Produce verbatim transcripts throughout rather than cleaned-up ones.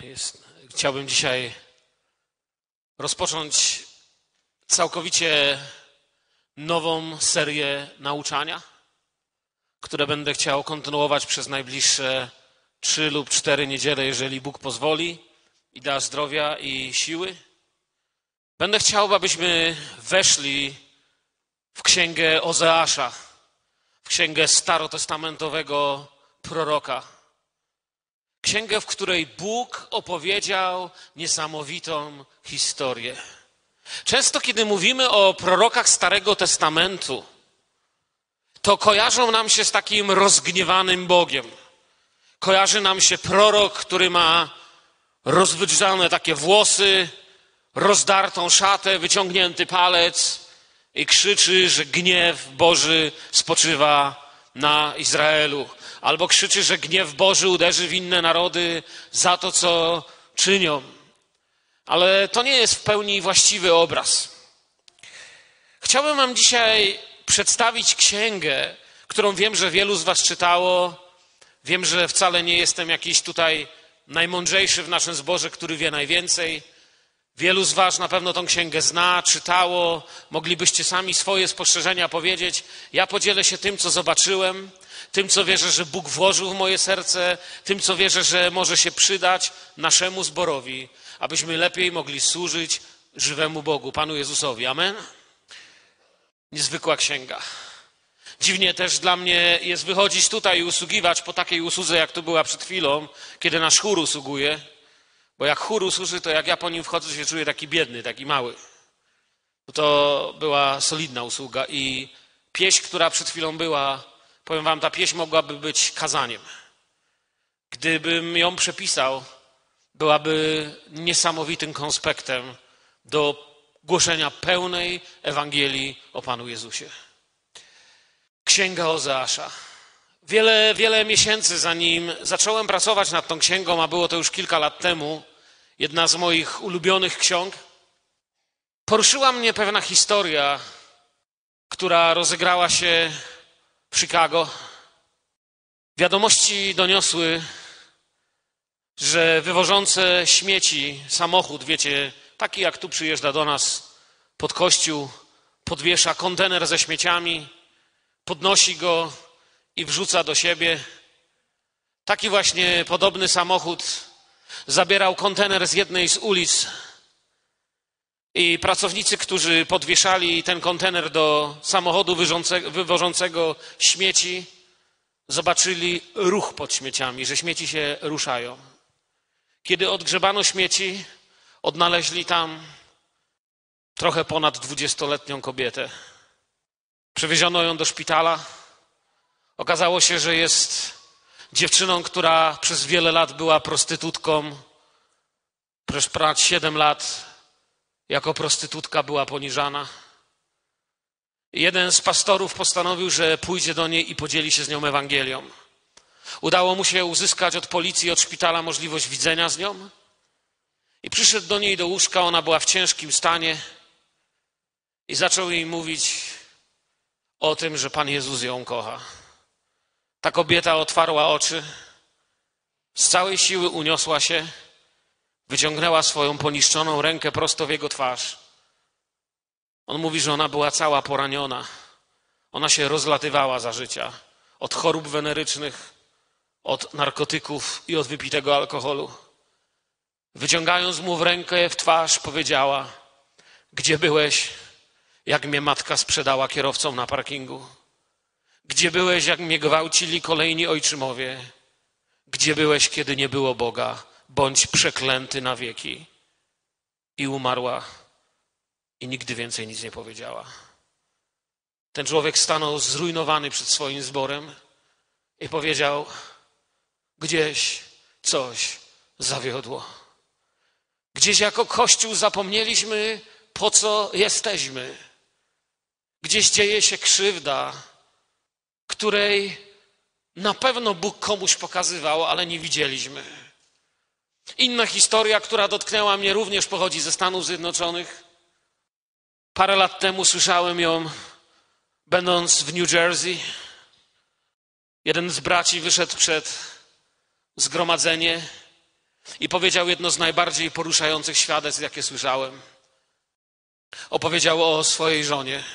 Jest, chciałbym dzisiaj rozpocząć całkowicie nową serię nauczania, które będę chciał kontynuować przez najbliższe trzy lub cztery niedziele, jeżeli Bóg pozwoli i da zdrowia i siły. Będę chciał, abyśmy weszli w księgę Ozeasza, w księgę starotestamentowego proroka. Księgę, w której Bóg opowiedział niesamowitą historię. Często, kiedy mówimy o prorokach Starego Testamentu, to kojarzą nam się z takim rozgniewanym Bogiem. Kojarzy nam się prorok, który ma rozwydrzane takie włosy, rozdartą szatę, wyciągnięty palec i krzyczy, że gniew Boży spoczywa na Izraelu. Albo krzyczy, że gniew Boży uderzy w inne narody za to, co czynią. Ale to nie jest w pełni właściwy obraz. Chciałbym wam dzisiaj przedstawić księgę, którą wiem, że wielu z was czytało. Wiem, że wcale nie jestem jakiś tutaj najmądrzejszy w naszym zborze, który wie najwięcej. Wielu z was na pewno tą księgę zna, czytało. Moglibyście sami swoje spostrzeżenia powiedzieć. Ja podzielę się tym, co zobaczyłem, tym, co wierzę, że Bóg włożył w moje serce, tym, co wierzę, że może się przydać naszemu zborowi, abyśmy lepiej mogli służyć żywemu Bogu, Panu Jezusowi. Amen? Niezwykła księga. Dziwnie też dla mnie jest wychodzić tutaj i usługiwać po takiej usłudze, jak tu była przed chwilą, kiedy nasz chór usługuje. Bo jak chór usłuży, to jak ja po nim wchodzę, się czuję taki biedny, taki mały. To była solidna usługa i pieśń, która przed chwilą była, powiem wam, ta pieśń mogłaby być kazaniem. Gdybym ją przepisał, byłaby niesamowitym konspektem do głoszenia pełnej Ewangelii o Panu Jezusie. Księga Ozeasza. Wiele, wiele miesięcy zanim zacząłem pracować nad tą księgą, a było to już kilka lat temu, jedna z moich ulubionych ksiąg, poruszyła mnie pewna historia, która rozegrała się w Chicago. Wiadomości doniosły, że wywożące śmieci samochód, wiecie, taki jak tu przyjeżdża do nas pod kościół, podwiesza kontener ze śmieciami, podnosi go i wrzuca do siebie. Taki właśnie podobny samochód zabierał kontener z jednej z ulic i pracownicy, którzy podwieszali ten kontener do samochodu wywożącego śmieci, zobaczyli ruch pod śmieciami, że śmieci się ruszają. Kiedy odgrzebano śmieci, odnaleźli tam trochę ponad dwudziestoletnią kobietę. Przewieziono ją do szpitala. Okazało się, że jest dziewczyną, która przez wiele lat była prostytutką. Przez ponad siedem lat jako prostytutka była poniżana. Jeden z pastorów postanowił, że pójdzie do niej i podzieli się z nią Ewangelią. Udało mu się uzyskać od policji, od szpitala możliwość widzenia z nią. I przyszedł do niej do łóżka, ona była w ciężkim stanie i zaczął jej mówić o tym, że Pan Jezus ją kocha. Ta kobieta otwarła oczy, z całej siły uniosła się, wyciągnęła swoją poniszczoną rękę prosto w jego twarz. On mówi, że ona była cała poraniona. Ona się rozlatywała za życia. Od chorób wenerycznych, od narkotyków i od wypitego alkoholu. Wyciągając mu w rękę w twarz, powiedziała: gdzie byłeś, jak mnie matka sprzedała kierowcom na parkingu? Gdzie byłeś, jak mnie gwałcili kolejni ojczymowie? Gdzie byłeś, kiedy nie było Boga? Bądź przeklęty na wieki. I umarła i nigdy więcej nic nie powiedziała. Ten człowiek stanął zrujnowany przed swoim zborem i powiedział: gdzieś coś zawiodło. Gdzieś jako Kościół zapomnieliśmy, po co jesteśmy. Gdzieś dzieje się krzywda, której na pewno Bóg komuś pokazywał, ale nie widzieliśmy. Inna historia, która dotknęła mnie, również pochodzi ze Stanów Zjednoczonych. Parę lat temu słyszałem ją, będąc w New Jersey. Jeden z braci wyszedł przed zgromadzenie I powiedział jedno z najbardziej poruszających świadectw, jakie słyszałem. Opowiedział o swojej żonie,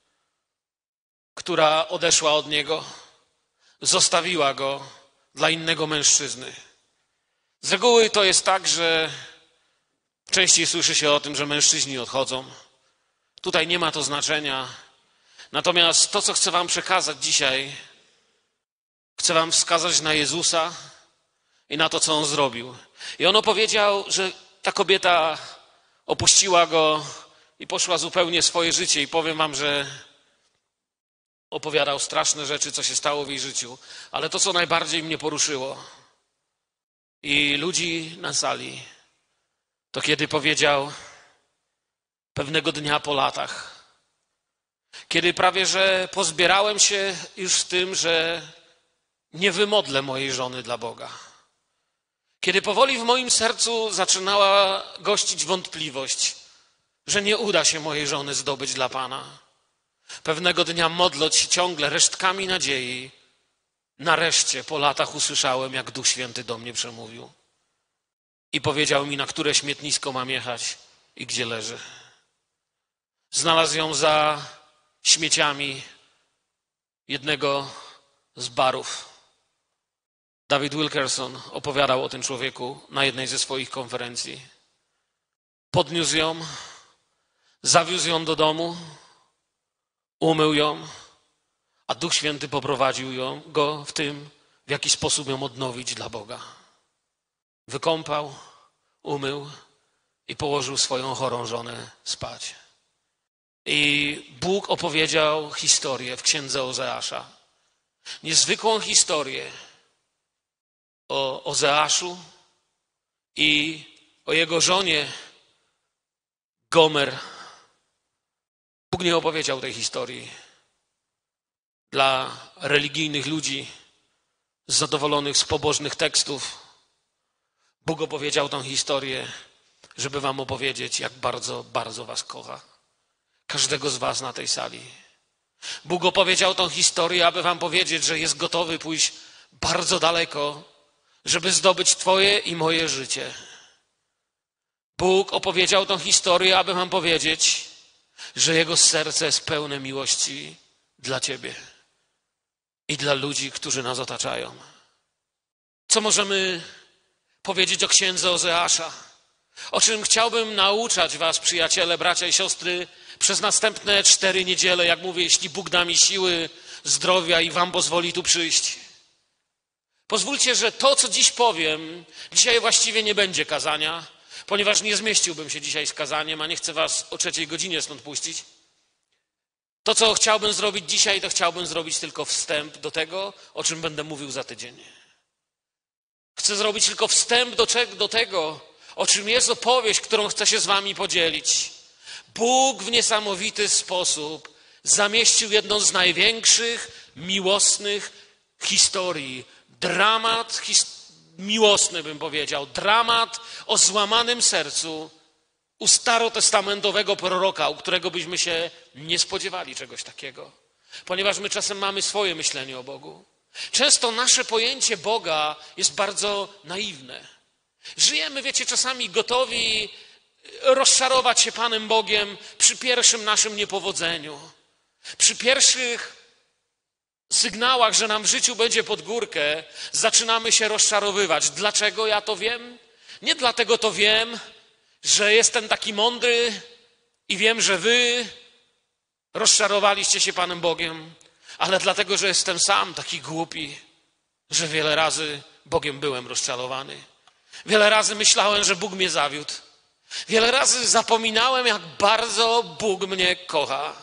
która odeszła od niego, zostawiła go dla innego mężczyzny. Z reguły to jest tak, że częściej słyszy się o tym, że mężczyźni odchodzą. Tutaj nie ma to znaczenia. Natomiast to, co chcę wam przekazać dzisiaj, chcę wam wskazać na Jezusa i na to, co On zrobił. I On opowiedział, że ta kobieta opuściła Go i poszła zupełnie swoje życie. I powiem wam, że opowiadał straszne rzeczy, co się stało w jej życiu. Ale to, co najbardziej mnie poruszyło i ludzi na sali, to kiedy powiedział pewnego dnia po latach, kiedy prawie że pozbierałem się już z tym, że nie wymodlę mojej żony dla Boga. Kiedy powoli w moim sercu zaczynała gościć wątpliwość, że nie uda się mojej żony zdobyć dla Pana. Pewnego dnia, modląc się ciągle resztkami nadziei, nareszcie po latach usłyszałem, jak Duch Święty do mnie przemówił. I powiedział mi, na które śmietnisko mam jechać i gdzie leży. Znalazł ją za śmieciami jednego z barów. David Wilkerson opowiadał o tym człowieku na jednej ze swoich konferencji. Podniósł ją, zawiózł ją do domu, umył ją, a Duch Święty poprowadził ją, go w tym, w jaki sposób ją odnowić dla Boga. Wykąpał, umył i położył swoją chorą żonę spać. I Bóg opowiedział historię w księdze Ozeasza. Niezwykłą historię o Ozeaszu i o jego żonie Gomer. Bóg nie opowiedział tej historii dla religijnych ludzi zadowolonych z pobożnych tekstów. Bóg opowiedział tą historię, żeby wam opowiedzieć, jak bardzo, bardzo was kocha. Każdego z was na tej sali. Bóg opowiedział tą historię, aby wam powiedzieć, że jest gotowy pójść bardzo daleko, żeby zdobyć twoje i moje życie. Bóg opowiedział tą historię, aby wam powiedzieć, że Jego serce jest pełne miłości dla ciebie i dla ludzi, którzy nas otaczają. Co możemy powiedzieć o księdze Ozeasza? O czym chciałbym nauczać was, przyjaciele, bracia i siostry, przez następne cztery niedziele, jak mówię, jeśli Bóg da mi siły, zdrowia i wam pozwoli tu przyjść. Pozwólcie, że to, co dziś powiem, dzisiaj właściwie nie będzie kazania, ponieważ nie zmieściłbym się dzisiaj z kazaniem, a nie chcę was o trzeciej godzinie stąd puścić. To, co chciałbym zrobić dzisiaj, to chciałbym zrobić tylko wstęp do tego, o czym będę mówił za tydzień. Chcę zrobić tylko wstęp do, do tego, o czym jest opowieść, którą chcę się z wami podzielić. Bóg w niesamowity sposób zamieścił jedną z największych, miłosnych historii. Dramat his- miłosny, bym powiedział. Dramat o złamanym sercu u starotestamentowego proroka, u którego byśmy się nie spodziewali czegoś takiego. Ponieważ my czasem mamy swoje myślenie o Bogu. Często nasze pojęcie Boga jest bardzo naiwne. Żyjemy, wiecie, czasami gotowi rozczarować się Panem Bogiem przy pierwszym naszym niepowodzeniu. Przy pierwszych sygnałach, że nam w życiu będzie pod górkę, zaczynamy się rozczarowywać. Dlaczego ja to wiem? Nie dlatego to wiem, że jestem taki mądry i wiem, że wy rozczarowaliście się Panem Bogiem, ale dlatego, że jestem sam taki głupi, że wiele razy Bogiem byłem rozczarowany. Wiele razy myślałem, że Bóg mnie zawiódł. Wiele razy zapominałem, jak bardzo Bóg mnie kocha.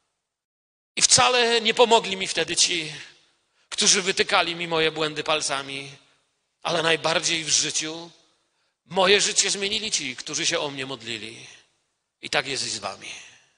I wcale nie pomogli mi wtedy ci, którzy wytykali mi moje błędy palcami, ale najbardziej w życiu moje życie zmienili ci, którzy się o mnie modlili. I tak jest i z wami.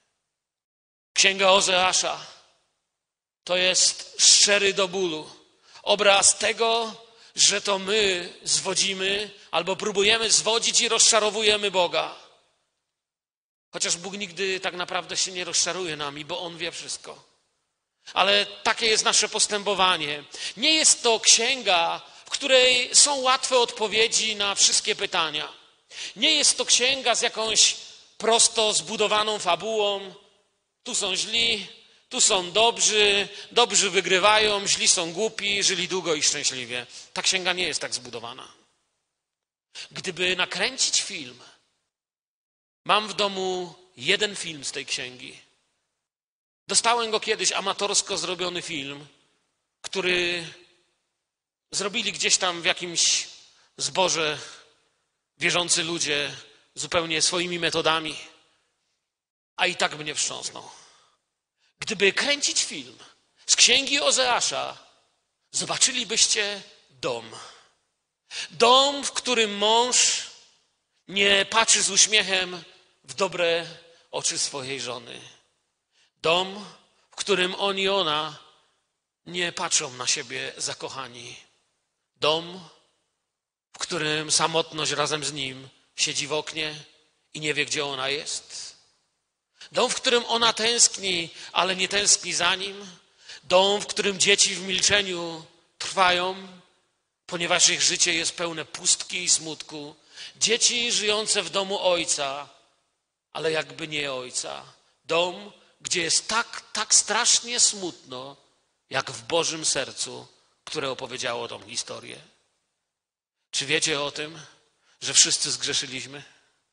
Księga Ozeasza to jest szczery do bólu obraz tego, że to my zwodzimy albo próbujemy zwodzić i rozczarowujemy Boga. Chociaż Bóg nigdy tak naprawdę się nie rozczaruje nami, bo On wie wszystko. Ale takie jest nasze postępowanie. Nie jest to księga, w której są łatwe odpowiedzi na wszystkie pytania. Nie jest to księga z jakąś prosto zbudowaną fabułą. Tu są źli, tu są dobrzy, dobrzy wygrywają, źli są głupi, żyli długo i szczęśliwie. Ta księga nie jest tak zbudowana. Gdyby nakręcić film, mam w domu jeden film z tej księgi. Dostałem go kiedyś, amatorsko zrobiony film, który zrobili gdzieś tam w jakimś zborze wierzący ludzie zupełnie swoimi metodami, a i tak mnie wstrząsnął. Gdyby kręcić film z księgi Ozeasza, zobaczylibyście dom. Dom, w którym mąż nie patrzy z uśmiechem w dobre oczy swojej żony. Dom, w którym on i ona nie patrzą na siebie zakochani. Dom, w którym samotność razem z nim siedzi w oknie i nie wie, gdzie ona jest. Dom, w którym ona tęskni, ale nie tęskni za nim. Dom, w którym dzieci w milczeniu trwają, ponieważ ich życie jest pełne pustki i smutku. Dzieci żyjące w domu ojca, ale jakby nie ojca. Dom, gdzie jest tak, tak strasznie smutno, jak w Bożym sercu, które opowiedziało tą historię. Czy wiecie o tym, że wszyscy zgrzeszyliśmy?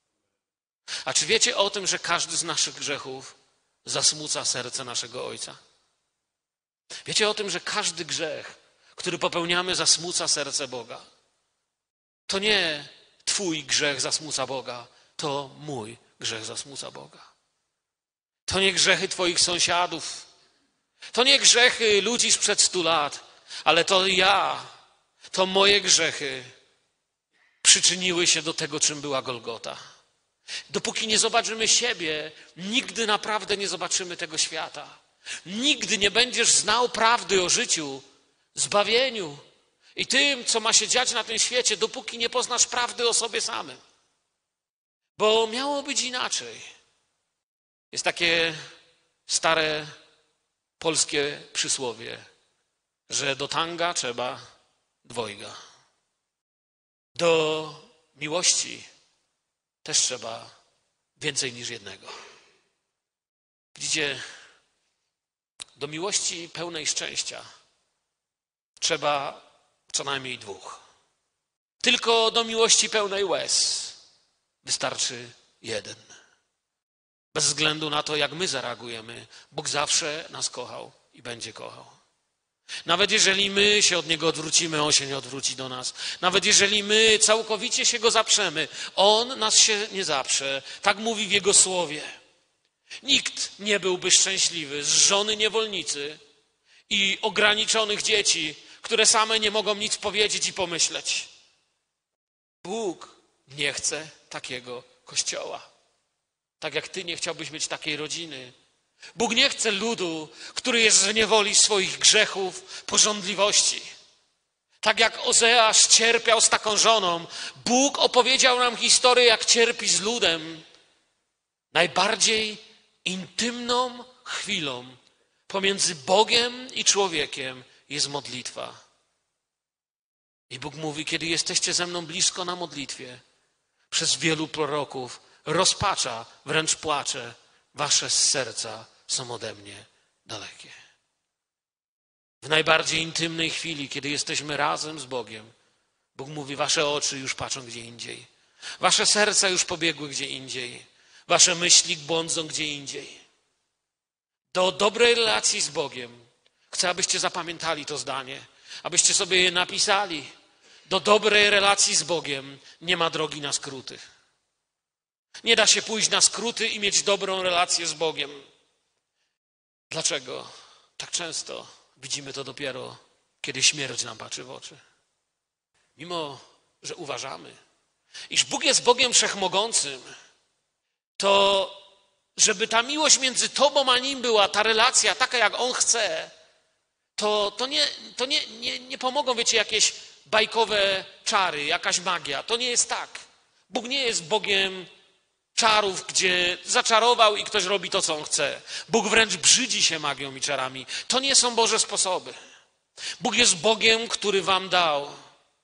A czy wiecie o tym, że każdy z naszych grzechów zasmuca serce naszego Ojca? Wiecie o tym, że każdy grzech, który popełniamy, zasmuca serce Boga? To nie twój grzech zasmuca Boga, to mój grzech zasmuca Boga. To nie grzechy twoich sąsiadów, to nie grzechy ludzi sprzed stu lat, ale to ja, to moje grzechy przyczyniły się do tego, czym była Golgota. Dopóki nie zobaczymy siebie, nigdy naprawdę nie zobaczymy tego świata. Nigdy nie będziesz znał prawdy o życiu, zbawieniu i tym, co ma się dziać na tym świecie, dopóki nie poznasz prawdy o sobie samym. Bo miało być inaczej. Jest takie stare polskie przysłowie, że do tanga trzeba dwojga. Do miłości też trzeba więcej niż jednego. Widzicie, do miłości pełnej szczęścia trzeba co najmniej dwóch. Tylko do miłości pełnej łez wystarczy jeden. Bez względu na to, jak my zareagujemy, Bóg zawsze nas kochał i będzie kochał. Nawet jeżeli my się od Niego odwrócimy, On się nie odwróci do nas. Nawet jeżeli my całkowicie się Go zaprzemy, On nas się nie zaprze. Tak mówi w Jego słowie. Nikt nie byłby szczęśliwy z żony niewolnicy i ograniczonych dzieci, które same nie mogą nic powiedzieć i pomyśleć. Bóg nie chce takiego kościoła. Tak jak ty nie chciałbyś mieć takiej rodziny. Bóg nie chce ludu, który jest w niewoli swoich grzechów, pożądliwości. Tak jak Ozeasz cierpiał z taką żoną, Bóg opowiedział nam historię, jak cierpi z ludem. Najbardziej intymną chwilą pomiędzy Bogiem i człowiekiem jest modlitwa. I Bóg mówi, kiedy jesteście ze mną blisko na modlitwie, przez wielu proroków, rozpacza, wręcz płacze, wasze serca są ode mnie dalekie. W najbardziej intymnej chwili, kiedy jesteśmy razem z Bogiem, Bóg mówi, wasze oczy już patrzą gdzie indziej. Wasze serca już pobiegły gdzie indziej. Wasze myśli błądzą gdzie indziej. Do dobrej relacji z Bogiem chcę, abyście zapamiętali to zdanie, abyście sobie je napisali. Do dobrej relacji z Bogiem nie ma drogi na skróty. Nie da się pójść na skróty i mieć dobrą relację z Bogiem. Dlaczego? Tak często widzimy to dopiero, kiedy śmierć nam patrzy w oczy. Mimo że uważamy, iż Bóg jest Bogiem Wszechmogącym, to żeby ta miłość między Tobą a Nim była, ta relacja taka, jak On chce, to, to, nie, to nie, nie, nie pomogą, wiecie, jakieś bajkowe czary, jakaś magia. To nie jest tak. Bóg nie jest Bogiem czarów, gdzie zaczarował i ktoś robi to, co On chce. Bóg wręcz brzydzi się magią i czarami. To nie są Boże sposoby. Bóg jest Bogiem, który wam dał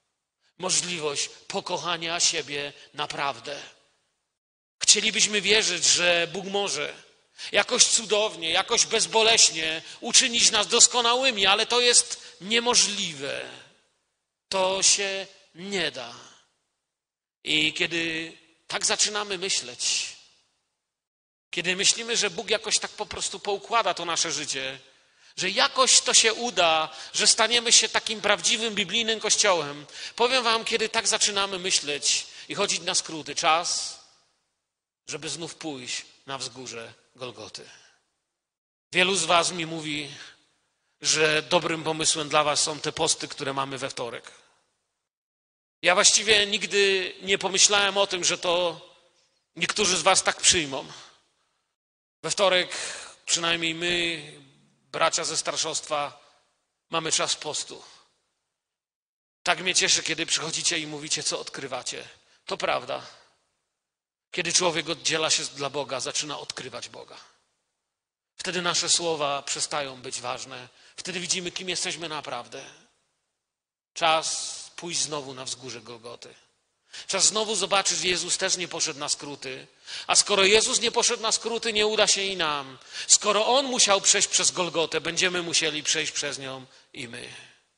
możliwość pokochania siebie naprawdę. Chcielibyśmy wierzyć, że Bóg może jakoś cudownie, jakoś bezboleśnie uczynić nas doskonałymi, ale to jest niemożliwe. To się nie da. I kiedy tak zaczynamy myśleć, kiedy myślimy, że Bóg jakoś tak po prostu poukłada to nasze życie, że jakoś to się uda, że staniemy się takim prawdziwym biblijnym kościołem, powiem wam, kiedy tak zaczynamy myśleć i chodzić na skróty, czas, żeby znów pójść na wzgórze Golgoty. Wielu z was mi mówi, że dobrym pomysłem dla was są te posty, które mamy we wtorek. Ja właściwie nigdy nie pomyślałem o tym, że to niektórzy z was tak przyjmą. We wtorek, przynajmniej my, bracia ze starszostwa, mamy czas postu. Tak mnie cieszy, kiedy przychodzicie i mówicie, co odkrywacie. To prawda. Kiedy człowiek oddziela się dla Boga, zaczyna odkrywać Boga. Wtedy nasze słowa przestają być ważne. Wtedy widzimy, kim jesteśmy naprawdę. Czas pójść znowu na wzgórze Golgoty. Czas znowu zobaczyć, że Jezus też nie poszedł na skróty. A skoro Jezus nie poszedł na skróty, nie uda się i nam. Skoro On musiał przejść przez Golgotę, będziemy musieli przejść przez nią i my.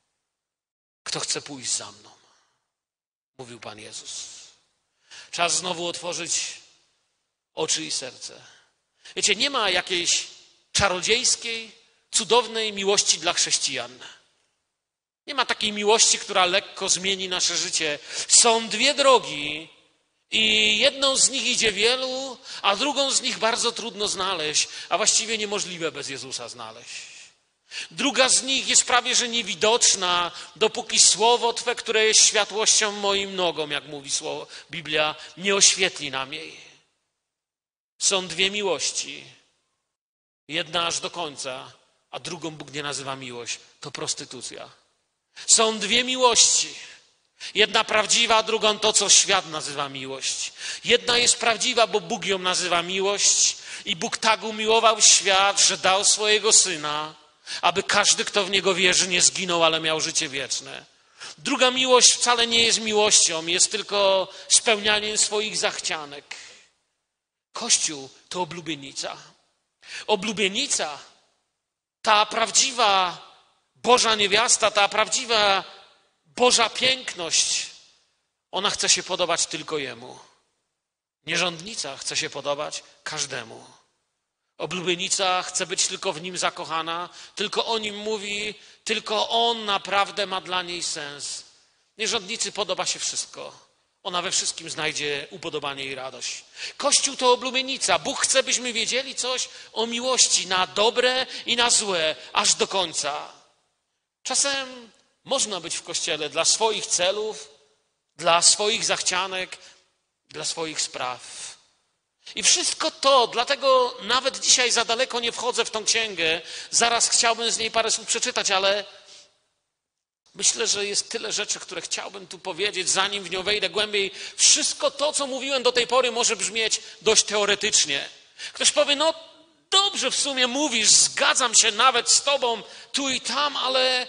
Kto chce pójść za mną? Mówił Pan Jezus. Czas znowu otworzyć oczy i serce. Wiecie, nie ma jakiejś czarodziejskiej, cudownej miłości dla chrześcijan. Nie ma takiej miłości, która lekko zmieni nasze życie. Są dwie drogi i jedną z nich idzie wielu, a drugą z nich bardzo trudno znaleźć, a właściwie niemożliwe bez Jezusa znaleźć. Druga z nich jest prawie że niewidoczna, dopóki słowo Twe, które jest światłością moim nogom, jak mówi słowo, Biblia, nie oświetli nam jej. Są dwie miłości. Jedna aż do końca, a drugą Bóg nie nazywa miłość. To prostytucja. Są dwie miłości. Jedna prawdziwa, a drugą to, co świat nazywa miłość. Jedna jest prawdziwa, bo Bóg ją nazywa miłość i Bóg tak umiłował świat, że dał swojego Syna, aby każdy, kto w Niego wierzy, nie zginął, ale miał życie wieczne. Druga miłość wcale nie jest miłością, jest tylko spełnianiem swoich zachcianek. Kościół to oblubienica. Oblubienica, ta prawdziwa Boża niewiasta, ta prawdziwa Boża piękność, ona chce się podobać tylko Jemu. Nierządnica chce się podobać każdemu. Oblubienica chce być tylko w Nim zakochana, tylko o Nim mówi, tylko On naprawdę ma dla niej sens. Nierządnicy podoba się wszystko. Ona we wszystkim znajdzie upodobanie i radość. Kościół to oblubienica. Bóg chce, byśmy wiedzieli coś o miłości na dobre i na złe, aż do końca. Czasem można być w Kościele dla swoich celów, dla swoich zachcianek, dla swoich spraw. I wszystko to, dlatego nawet dzisiaj za daleko nie wchodzę w tą księgę. Zaraz chciałbym z niej parę słów przeczytać, ale myślę, że jest tyle rzeczy, które chciałbym tu powiedzieć, zanim w nią wejdę głębiej. Wszystko to, co mówiłem do tej pory, może brzmieć dość teoretycznie. Ktoś powie, no dobrze w sumie mówisz, zgadzam się nawet z tobą tu i tam, ale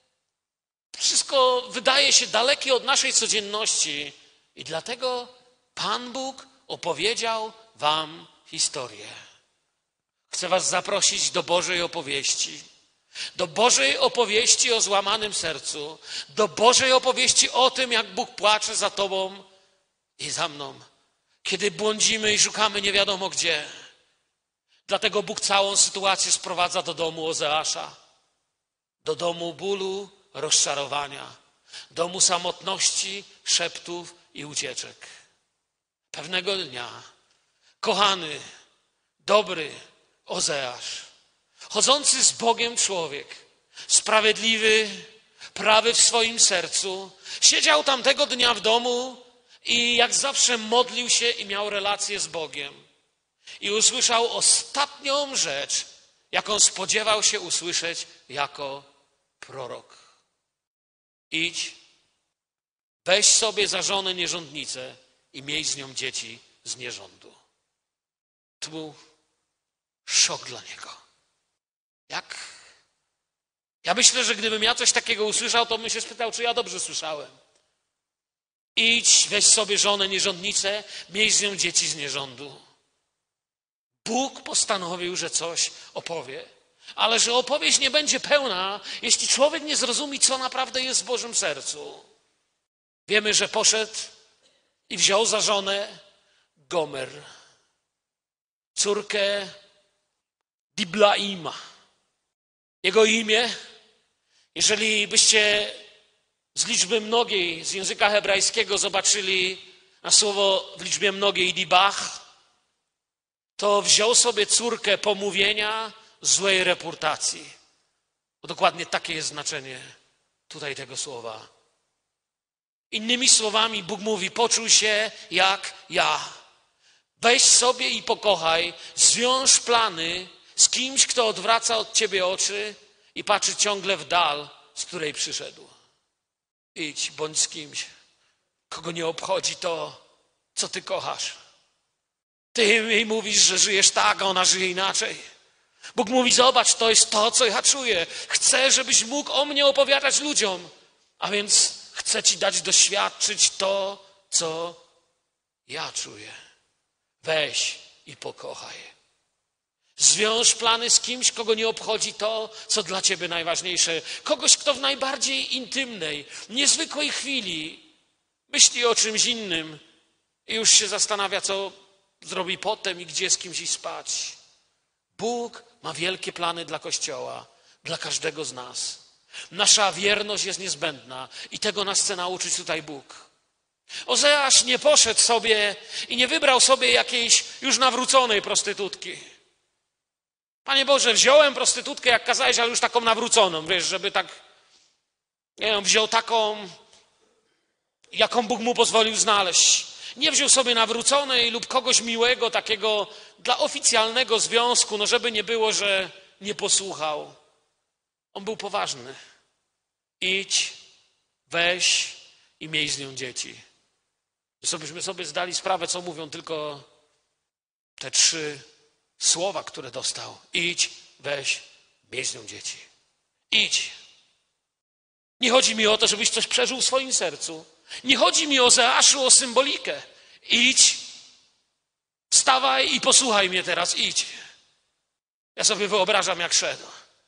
wszystko wydaje się dalekie od naszej codzienności. I dlatego Pan Bóg opowiedział wam historię. Chcę was zaprosić do Bożej opowieści. Do Bożej opowieści o złamanym sercu. Do Bożej opowieści o tym, jak Bóg płacze za tobą i za mną. Kiedy błądzimy i szukamy nie wiadomo gdzie. Dlatego Bóg całą sytuację sprowadza do domu Ozeasza. Do domu bólu, rozczarowania. Domu samotności, szeptów i ucieczek. Pewnego dnia kochany, dobry Ozeasz, chodzący z Bogiem człowiek, sprawiedliwy, prawy w swoim sercu, siedział tamtego dnia w domu i jak zawsze modlił się i miał relację z Bogiem. I usłyszał ostatnią rzecz, jaką spodziewał się usłyszeć jako prorok. Idź, weź sobie za żonę nierządnicę i miej z nią dzieci z nierządu. To był szok dla niego. Jak? Ja myślę, że gdybym ja coś takiego usłyszał, to bym się spytał, czy ja dobrze słyszałem. Idź, weź sobie żonę nierządnicę, miej z nią dzieci z nierządu. Bóg postanowił, że coś opowie, ale że opowieść nie będzie pełna, jeśli człowiek nie zrozumie, co naprawdę jest w Bożym sercu. Wiemy, że poszedł i wziął za żonę Gomer, córkę Diblaima. Jego imię, jeżeli byście z liczby mnogiej, z języka hebrajskiego zobaczyli na słowo w liczbie mnogiej Dibach, to wziął sobie córkę pomówienia, złej reputacji. Bo dokładnie takie jest znaczenie tutaj tego słowa. Innymi słowami Bóg mówi, poczuj się jak ja. Weź sobie i pokochaj, zwiąż plany z kimś, kto odwraca od ciebie oczy i patrzy ciągle w dal, z której przyszedł. Idź, bądź z kimś, kogo nie obchodzi to, co ty kochasz. Ty jej mówisz, że żyjesz tak, a ona żyje inaczej. Bóg mówi, zobacz, to jest to, co ja czuję. Chcę, żebyś mógł o mnie opowiadać ludziom. A więc chcę ci dać doświadczyć to, co ja czuję. Weź i pokochaj. Zwiąż plany z kimś, kogo nie obchodzi to, co dla ciebie najważniejsze. Kogoś, kto w najbardziej intymnej, niezwykłej chwili myśli o czymś innym i już się zastanawia, co zrobi potem i gdzie z kimś iść spać. Bóg ma wielkie plany dla Kościoła, dla każdego z nas. Nasza wierność jest niezbędna i tego nas chce nauczyć tutaj Bóg. Ozeasz nie poszedł sobie i nie wybrał sobie jakiejś już nawróconej prostytutki. Panie Boże, wziąłem prostytutkę, jak kazałeś, ale już taką nawróconą, wiesz, żeby tak, nie wiem, wziął taką, jaką Bóg mu pozwolił znaleźć. Nie wziął sobie nawróconej lub kogoś miłego, takiego dla oficjalnego związku, no żeby nie było, że nie posłuchał. On był poważny. Idź, weź i miej z nią dzieci. Żebyśmy sobie zdali sprawę, co mówią tylko te trzy słowa, które dostał. Idź, weź, miej z nią dzieci. Idź. Nie chodzi mi o to, żebyś coś przeżył w swoim sercu. Nie chodzi mi o Ozeaszu, o symbolikę. Idź, wstawaj i posłuchaj mnie teraz, idź. Ja sobie wyobrażam, jak szedł.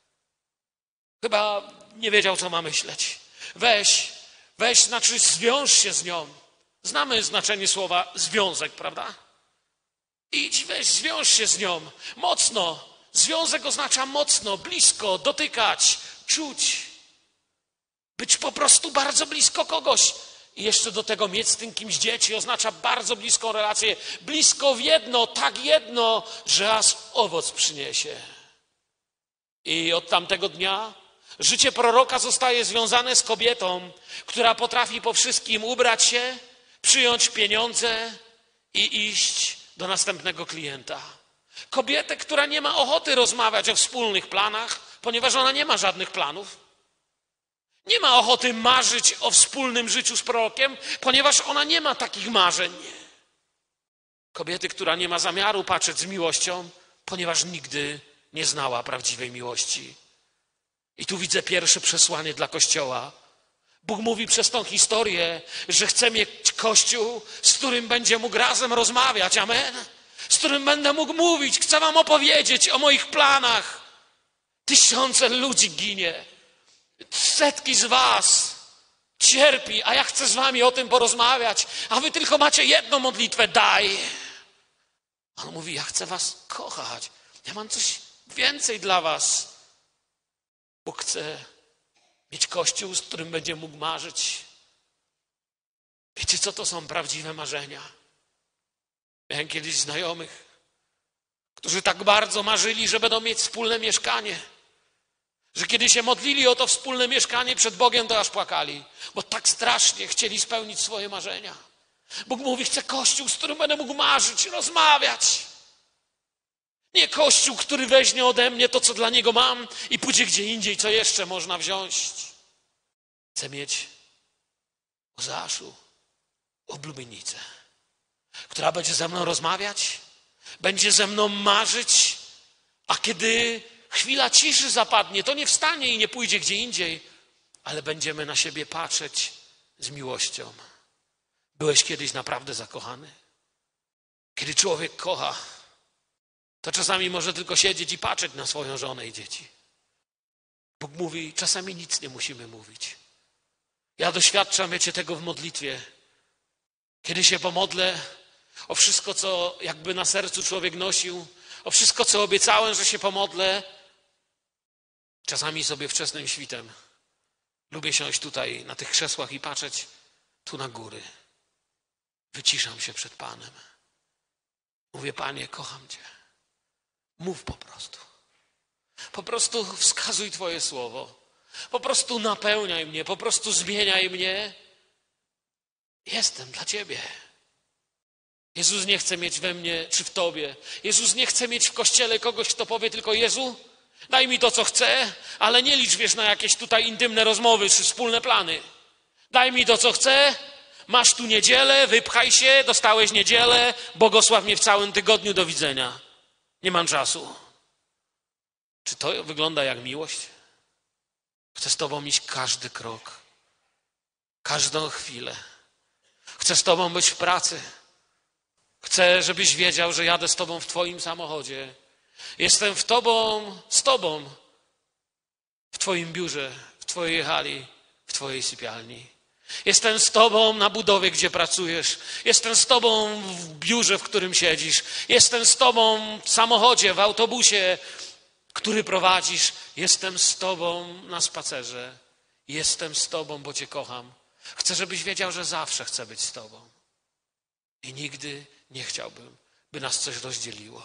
Chyba nie wiedział, co ma myśleć. Weź, weź, znaczy zwiąż się z nią. Znamy znaczenie słowa związek, prawda? Idź, weź, zwiąż się z nią. Mocno. Związek oznacza mocno, blisko, dotykać, czuć. Być po prostu bardzo blisko kogoś. I jeszcze do tego mieć z tym kimś dzieci oznacza bardzo bliską relację. Blisko w jedno, tak jedno, że aż owoc przyniesie. I od tamtego dnia życie proroka zostaje związane z kobietą, która potrafi po wszystkim ubrać się, przyjąć pieniądze i iść do następnego klienta. Kobietę, która nie ma ochoty rozmawiać o wspólnych planach, ponieważ ona nie ma żadnych planów. Nie ma ochoty marzyć o wspólnym życiu z prorokiem, ponieważ ona nie ma takich marzeń. Kobiety, która nie ma zamiaru patrzeć z miłością, ponieważ nigdy nie znała prawdziwej miłości. I tu widzę pierwsze przesłanie dla Kościoła. Bóg mówi przez tą historię, że chce mieć Kościół, z którym będzie mógł razem rozmawiać. Amen? Z którym będę mógł mówić. Chcę wam opowiedzieć o moich planach. Tysiące ludzi ginie. Setki z was cierpi, a ja chcę z wami o tym porozmawiać, a wy tylko macie jedną modlitwę, daj. On mówi, ja chcę was kochać. Ja mam coś więcej dla was. Bóg chce mieć Kościół, z którym będzie mógł marzyć. Wiecie, co to są prawdziwe marzenia? Miałem kiedyś znajomych, którzy tak bardzo marzyli, że będą mieć wspólne mieszkanie, że kiedy się modlili o to wspólne mieszkanie przed Bogiem, to aż płakali, bo tak strasznie chcieli spełnić swoje marzenia. Bóg mówi, chcę Kościół, z którym będę mógł marzyć, rozmawiać. Nie Kościół, który weźmie ode mnie to, co dla niego mam i pójdzie gdzie indziej, co jeszcze można wziąć. Chcę mieć Ozeaszu oblubienicę, która będzie ze mną rozmawiać, będzie ze mną marzyć, a kiedy chwila ciszy zapadnie, to nie wstanie i nie pójdzie gdzie indziej, ale będziemy na siebie patrzeć z miłością. Byłeś kiedyś naprawdę zakochany? Kiedy człowiek kocha, to czasami może tylko siedzieć i patrzeć na swoją żonę i dzieci. Bóg mówi, czasami nic nie musimy mówić. Ja doświadczam, wiecie, tego w modlitwie. Kiedy się pomodlę o wszystko, co jakby na sercu człowiek nosił, o wszystko, co obiecałem, że się pomodlę, czasami sobie wczesnym świtem lubię siąść tutaj na tych krzesłach i patrzeć tu na góry. Wyciszam się przed Panem. Mówię, Panie, kocham Cię. Mów po prostu. Po prostu wskazuj Twoje słowo. Po prostu napełniaj mnie, po prostu zmieniaj mnie. Jestem dla Ciebie. Jezus nie chce mieć we mnie czy w Tobie. Jezus nie chce mieć w Kościele kogoś, kto powie tylko, Jezu, daj mi to, co chcę, ale nie licz, wiesz, na jakieś tutaj intymne rozmowy czy wspólne plany. Daj mi to, co chcę, masz tu niedzielę, wypchaj się, dostałeś niedzielę, błogosław mnie w całym tygodniu, do widzenia. Nie mam czasu. Czy to wygląda jak miłość? Chcę z Tobą iść każdy krok, każdą chwilę. Chcę z Tobą być w pracy. Chcę, żebyś wiedział, że jadę z Tobą w Twoim samochodzie. Jestem w Tobą, z Tobą, w Twoim biurze, w Twojej hali, w Twojej sypialni. Jestem z Tobą na budowie, gdzie pracujesz. Jestem z Tobą w biurze, w którym siedzisz. Jestem z Tobą w samochodzie, w autobusie, który prowadzisz. Jestem z Tobą na spacerze. Jestem z Tobą, bo Cię kocham. Chcę, żebyś wiedział, że zawsze chcę być z Tobą. I nigdy nie chciałbym, by nas coś rozdzieliło.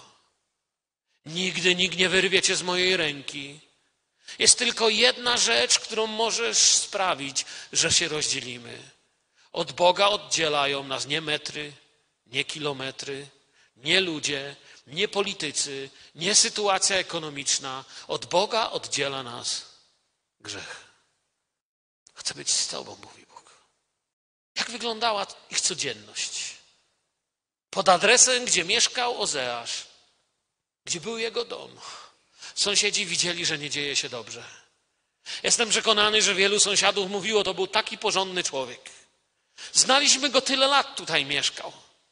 Nigdy nikt nie wyrwie Cię z mojej ręki. Jest tylko jedna rzecz, którą możesz sprawić, że się rozdzielimy. Od Boga oddzielają nas nie metry, nie kilometry, nie ludzie, nie politycy, nie sytuacja ekonomiczna. Od Boga oddziela nas grzech. Chcę być z Tobą, mówi Bóg. Jak wyglądała ich codzienność? Pod adresem, gdzie mieszkał Ozeasz, gdzie był jego dom, sąsiedzi widzieli, że nie dzieje się dobrze. Jestem przekonany, że wielu sąsiadów mówiło, to był taki porządny człowiek. Znaliśmy go, tyle lat tutaj mieszkał.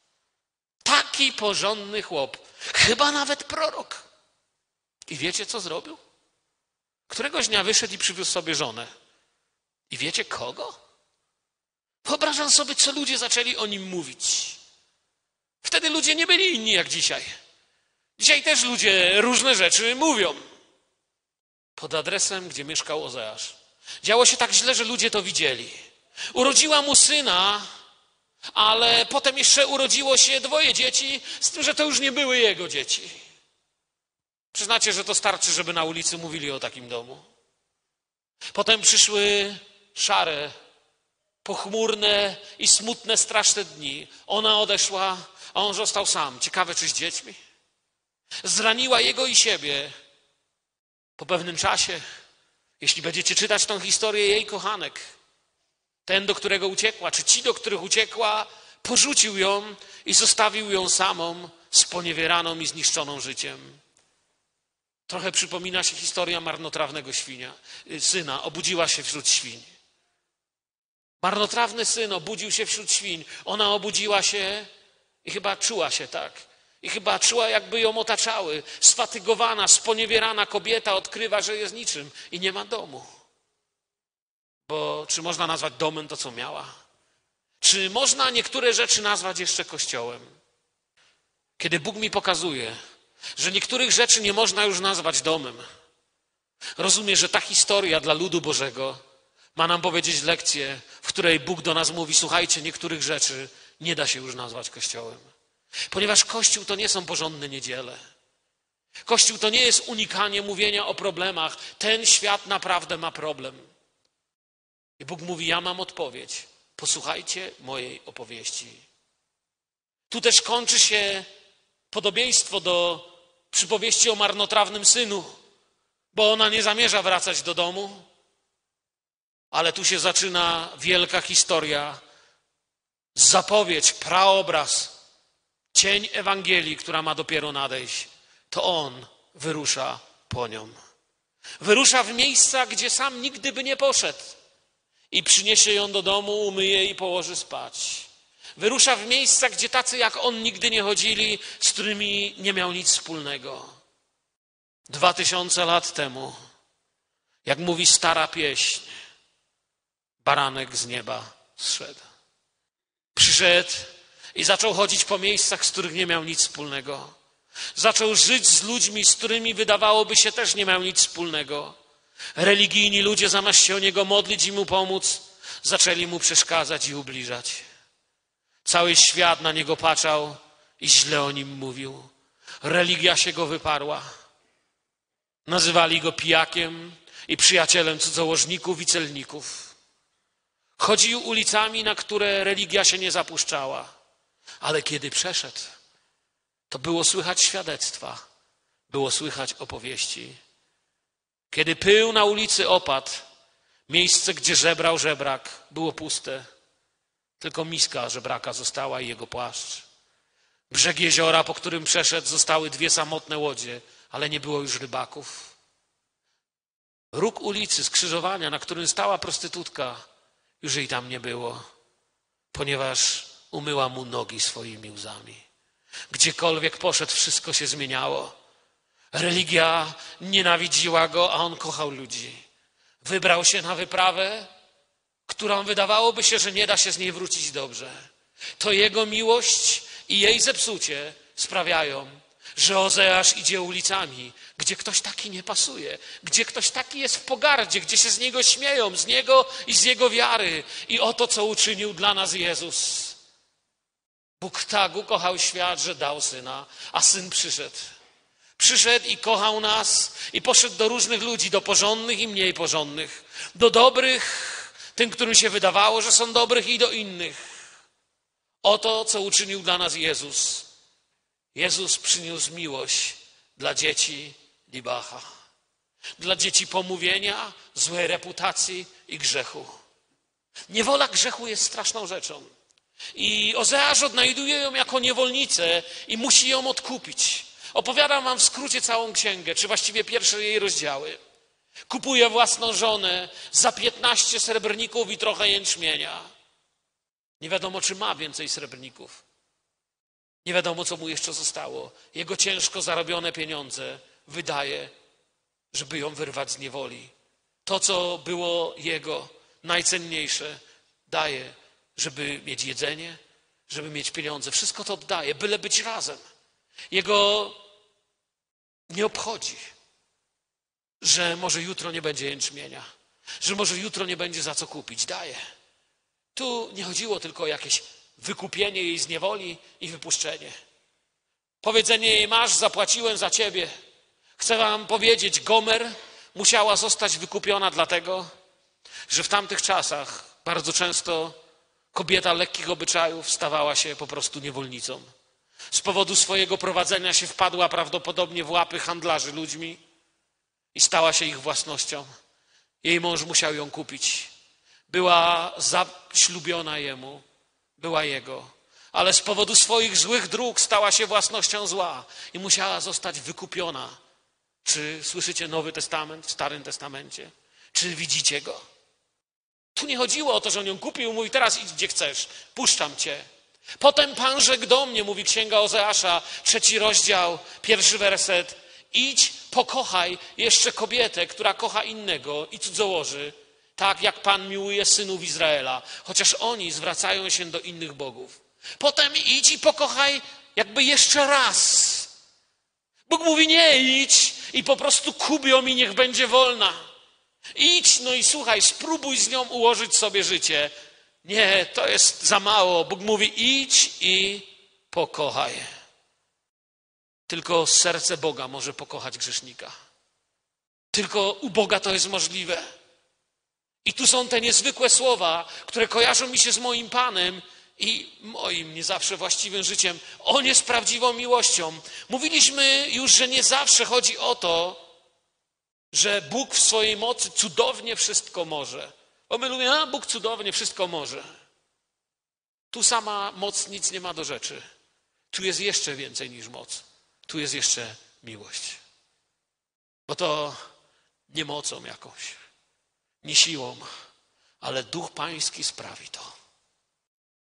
Taki porządny chłop. Chyba nawet prorok. I wiecie, co zrobił? Któregoś dnia wyszedł i przywiózł sobie żonę. I wiecie kogo? Wyobrażam sobie, co ludzie zaczęli o nim mówić. Wtedy ludzie nie byli inni jak dzisiaj. Dzisiaj też ludzie różne rzeczy mówią. Pod adresem, gdzie mieszkał Ozeasz. Działo się tak źle, że ludzie to widzieli. Urodziła mu syna, ale potem jeszcze urodziło się dwoje dzieci, z tym, że to już nie były jego dzieci. Przyznacie, że to starczy, żeby na ulicy mówili o takim domu. Potem przyszły szare, pochmurne i smutne, straszne dni. Ona odeszła, a on został sam. Ciekawe, czy z dziećmi? Zraniła jego i siebie. Po pewnym czasie, jeśli będziecie czytać tą historię jej kochanek, ten, do którego uciekła, czy ci, do których uciekła, porzucił ją i zostawił ją samą, sponiewieraną i zniszczoną życiem. Trochę przypomina się historia marnotrawnego świnia, syna. Obudziła się wśród świń. Marnotrawny syn obudził się wśród świń. Ona obudziła się i chyba czuła się tak. I chyba czuła, jakby ją otaczały. Sfatygowana, sponiewierana kobieta odkrywa, że jest niczym i nie ma domu. Bo czy można nazwać domem to, co miała? Czy można niektóre rzeczy nazwać jeszcze kościołem? Kiedy Bóg mi pokazuje, że niektórych rzeczy nie można już nazwać domem, rozumiem, że ta historia dla ludu Bożego ma nam powiedzieć lekcję, w której Bóg do nas mówi, słuchajcie, niektórych rzeczy nie da się już nazwać kościołem. Ponieważ Kościół to nie są porządne niedziele. Kościół to nie jest unikanie mówienia o problemach. Ten świat naprawdę ma problem. I Bóg mówi, ja mam odpowiedź. Posłuchajcie mojej opowieści. Tu też kończy się podobieństwo do przypowieści o marnotrawnym synu, bo ona nie zamierza wracać do domu, ale tu się zaczyna wielka historia, zapowiedź, praobraz, cień Ewangelii, która ma dopiero nadejść. To on wyrusza po nią. Wyrusza w miejsca, gdzie sam nigdy by nie poszedł. I przyniesie ją do domu, umyje i położy spać. Wyrusza w miejsca, gdzie tacy jak on nigdy nie chodzili, z którymi nie miał nic wspólnego. Dwa tysiące lat temu, jak mówi stara pieśń, baranek z nieba zszedł. Przyszedł i zaczął chodzić po miejscach, z których nie miał nic wspólnego. Zaczął żyć z ludźmi, z którymi wydawałoby się też nie miał nic wspólnego. Religijni ludzie, zamiast się o niego modlić i mu pomóc, zaczęli mu przeszkadzać i ubliżać. Cały świat na niego patrzał i źle o nim mówił. Religia się go wyparła. Nazywali go pijakiem i przyjacielem cudzołożników i celników. Chodził ulicami, na które religia się nie zapuszczała. Ale kiedy przeszedł, to było słychać świadectwa, było słychać opowieści. Kiedy pył na ulicy opadł, miejsce, gdzie żebrał żebrak, było puste. Tylko miska żebraka została i jego płaszcz. Brzeg jeziora, po którym przeszedł, zostały dwie samotne łodzie, ale nie było już rybaków. Róg ulicy, skrzyżowania, na którym stała prostytutka, już jej tam nie było, ponieważ umyła mu nogi swoimi łzami. Gdziekolwiek poszedł, wszystko się zmieniało. Religia nienawidziła go, a on kochał ludzi. Wybrał się na wyprawę, którą wydawałoby się, że nie da się z niej wrócić dobrze. To jego miłość i jej zepsucie sprawiają, że Ozeasz idzie ulicami, gdzie ktoś taki nie pasuje, gdzie ktoś taki jest w pogardzie, gdzie się z niego śmieją, z niego i z jego wiary i o to, co uczynił dla nas Jezus. Bóg tak ukochał świat, że dał Syna, a Syn przyszedł. Przyszedł i kochał nas i poszedł do różnych ludzi, do porządnych i mniej porządnych, do dobrych, tym, którym się wydawało, że są dobrych, i do innych. Oto, co uczynił dla nas Jezus. Jezus przyniósł miłość dla dzieci Libacha, dla dzieci pomówienia, złej reputacji i grzechu. Niewola grzechu jest straszną rzeczą. I Ozeasz odnajduje ją jako niewolnicę i musi ją odkupić. Opowiadam wam w skrócie całą księgę, czy właściwie pierwsze jej rozdziały. Kupuje własną żonę za piętnaście srebrników i trochę jęczmienia. Nie wiadomo, czy ma więcej srebrników. Nie wiadomo, co mu jeszcze zostało. Jego ciężko zarobione pieniądze wydaje, żeby ją wyrwać z niewoli. To, co było jego najcenniejsze, daje, żeby mieć jedzenie, żeby mieć pieniądze. Wszystko to oddaje, byle być razem. Jego nie obchodzi, że może jutro nie będzie jęczmienia, że może jutro nie będzie za co kupić. Daje. Tu nie chodziło tylko o jakieś wykupienie jej z niewoli i wypuszczenie. Powiedzenie jej: masz, zapłaciłem za ciebie. Chcę wam powiedzieć, Gomer musiała zostać wykupiona dlatego, że w tamtych czasach bardzo często kobieta lekkich obyczajów stawała się po prostu niewolnicą. Z powodu swojego prowadzenia się wpadła prawdopodobnie w łapy handlarzy ludźmi i stała się ich własnością. Jej mąż musiał ją kupić. Była zaślubiona jemu, była jego, ale z powodu swoich złych dróg stała się własnością zła i musiała zostać wykupiona. Czy słyszycie Nowy Testament w Starym Testamencie? Czy widzicie go? Tu nie chodziło o to, że on ją kupił, mówi: teraz idź gdzie chcesz, puszczam cię. Potem Pan rzekł do mnie, mówi Księga Ozeasza, trzeci rozdział, pierwszy werset: idź, pokochaj jeszcze kobietę, która kocha innego i cudzołoży, tak jak Pan miłuje synów Izraela, chociaż oni zwracają się do innych bogów. Potem idź i pokochaj jakby jeszcze raz. Bóg mówi: nie idź i po prostu kup ją i niech będzie wolna. Idź, no i słuchaj, spróbuj z nią ułożyć sobie życie. Nie, to jest za mało. Bóg mówi: idź i pokochaj. Tylko serce Boga może pokochać grzesznika. Tylko u Boga to jest możliwe. I tu są te niezwykłe słowa, które kojarzą mi się z moim Panem i moim nie zawsze właściwym życiem. On jest prawdziwą miłością. Mówiliśmy już, że nie zawsze chodzi o to, że Bóg w swojej mocy cudownie wszystko może. Bo my lubimy: a Bóg cudownie wszystko może. Tu sama moc nic nie ma do rzeczy. Tu jest jeszcze więcej niż moc. Tu jest jeszcze miłość. Bo to nie mocą jakąś, nie siłą, ale Duch Pański sprawi to,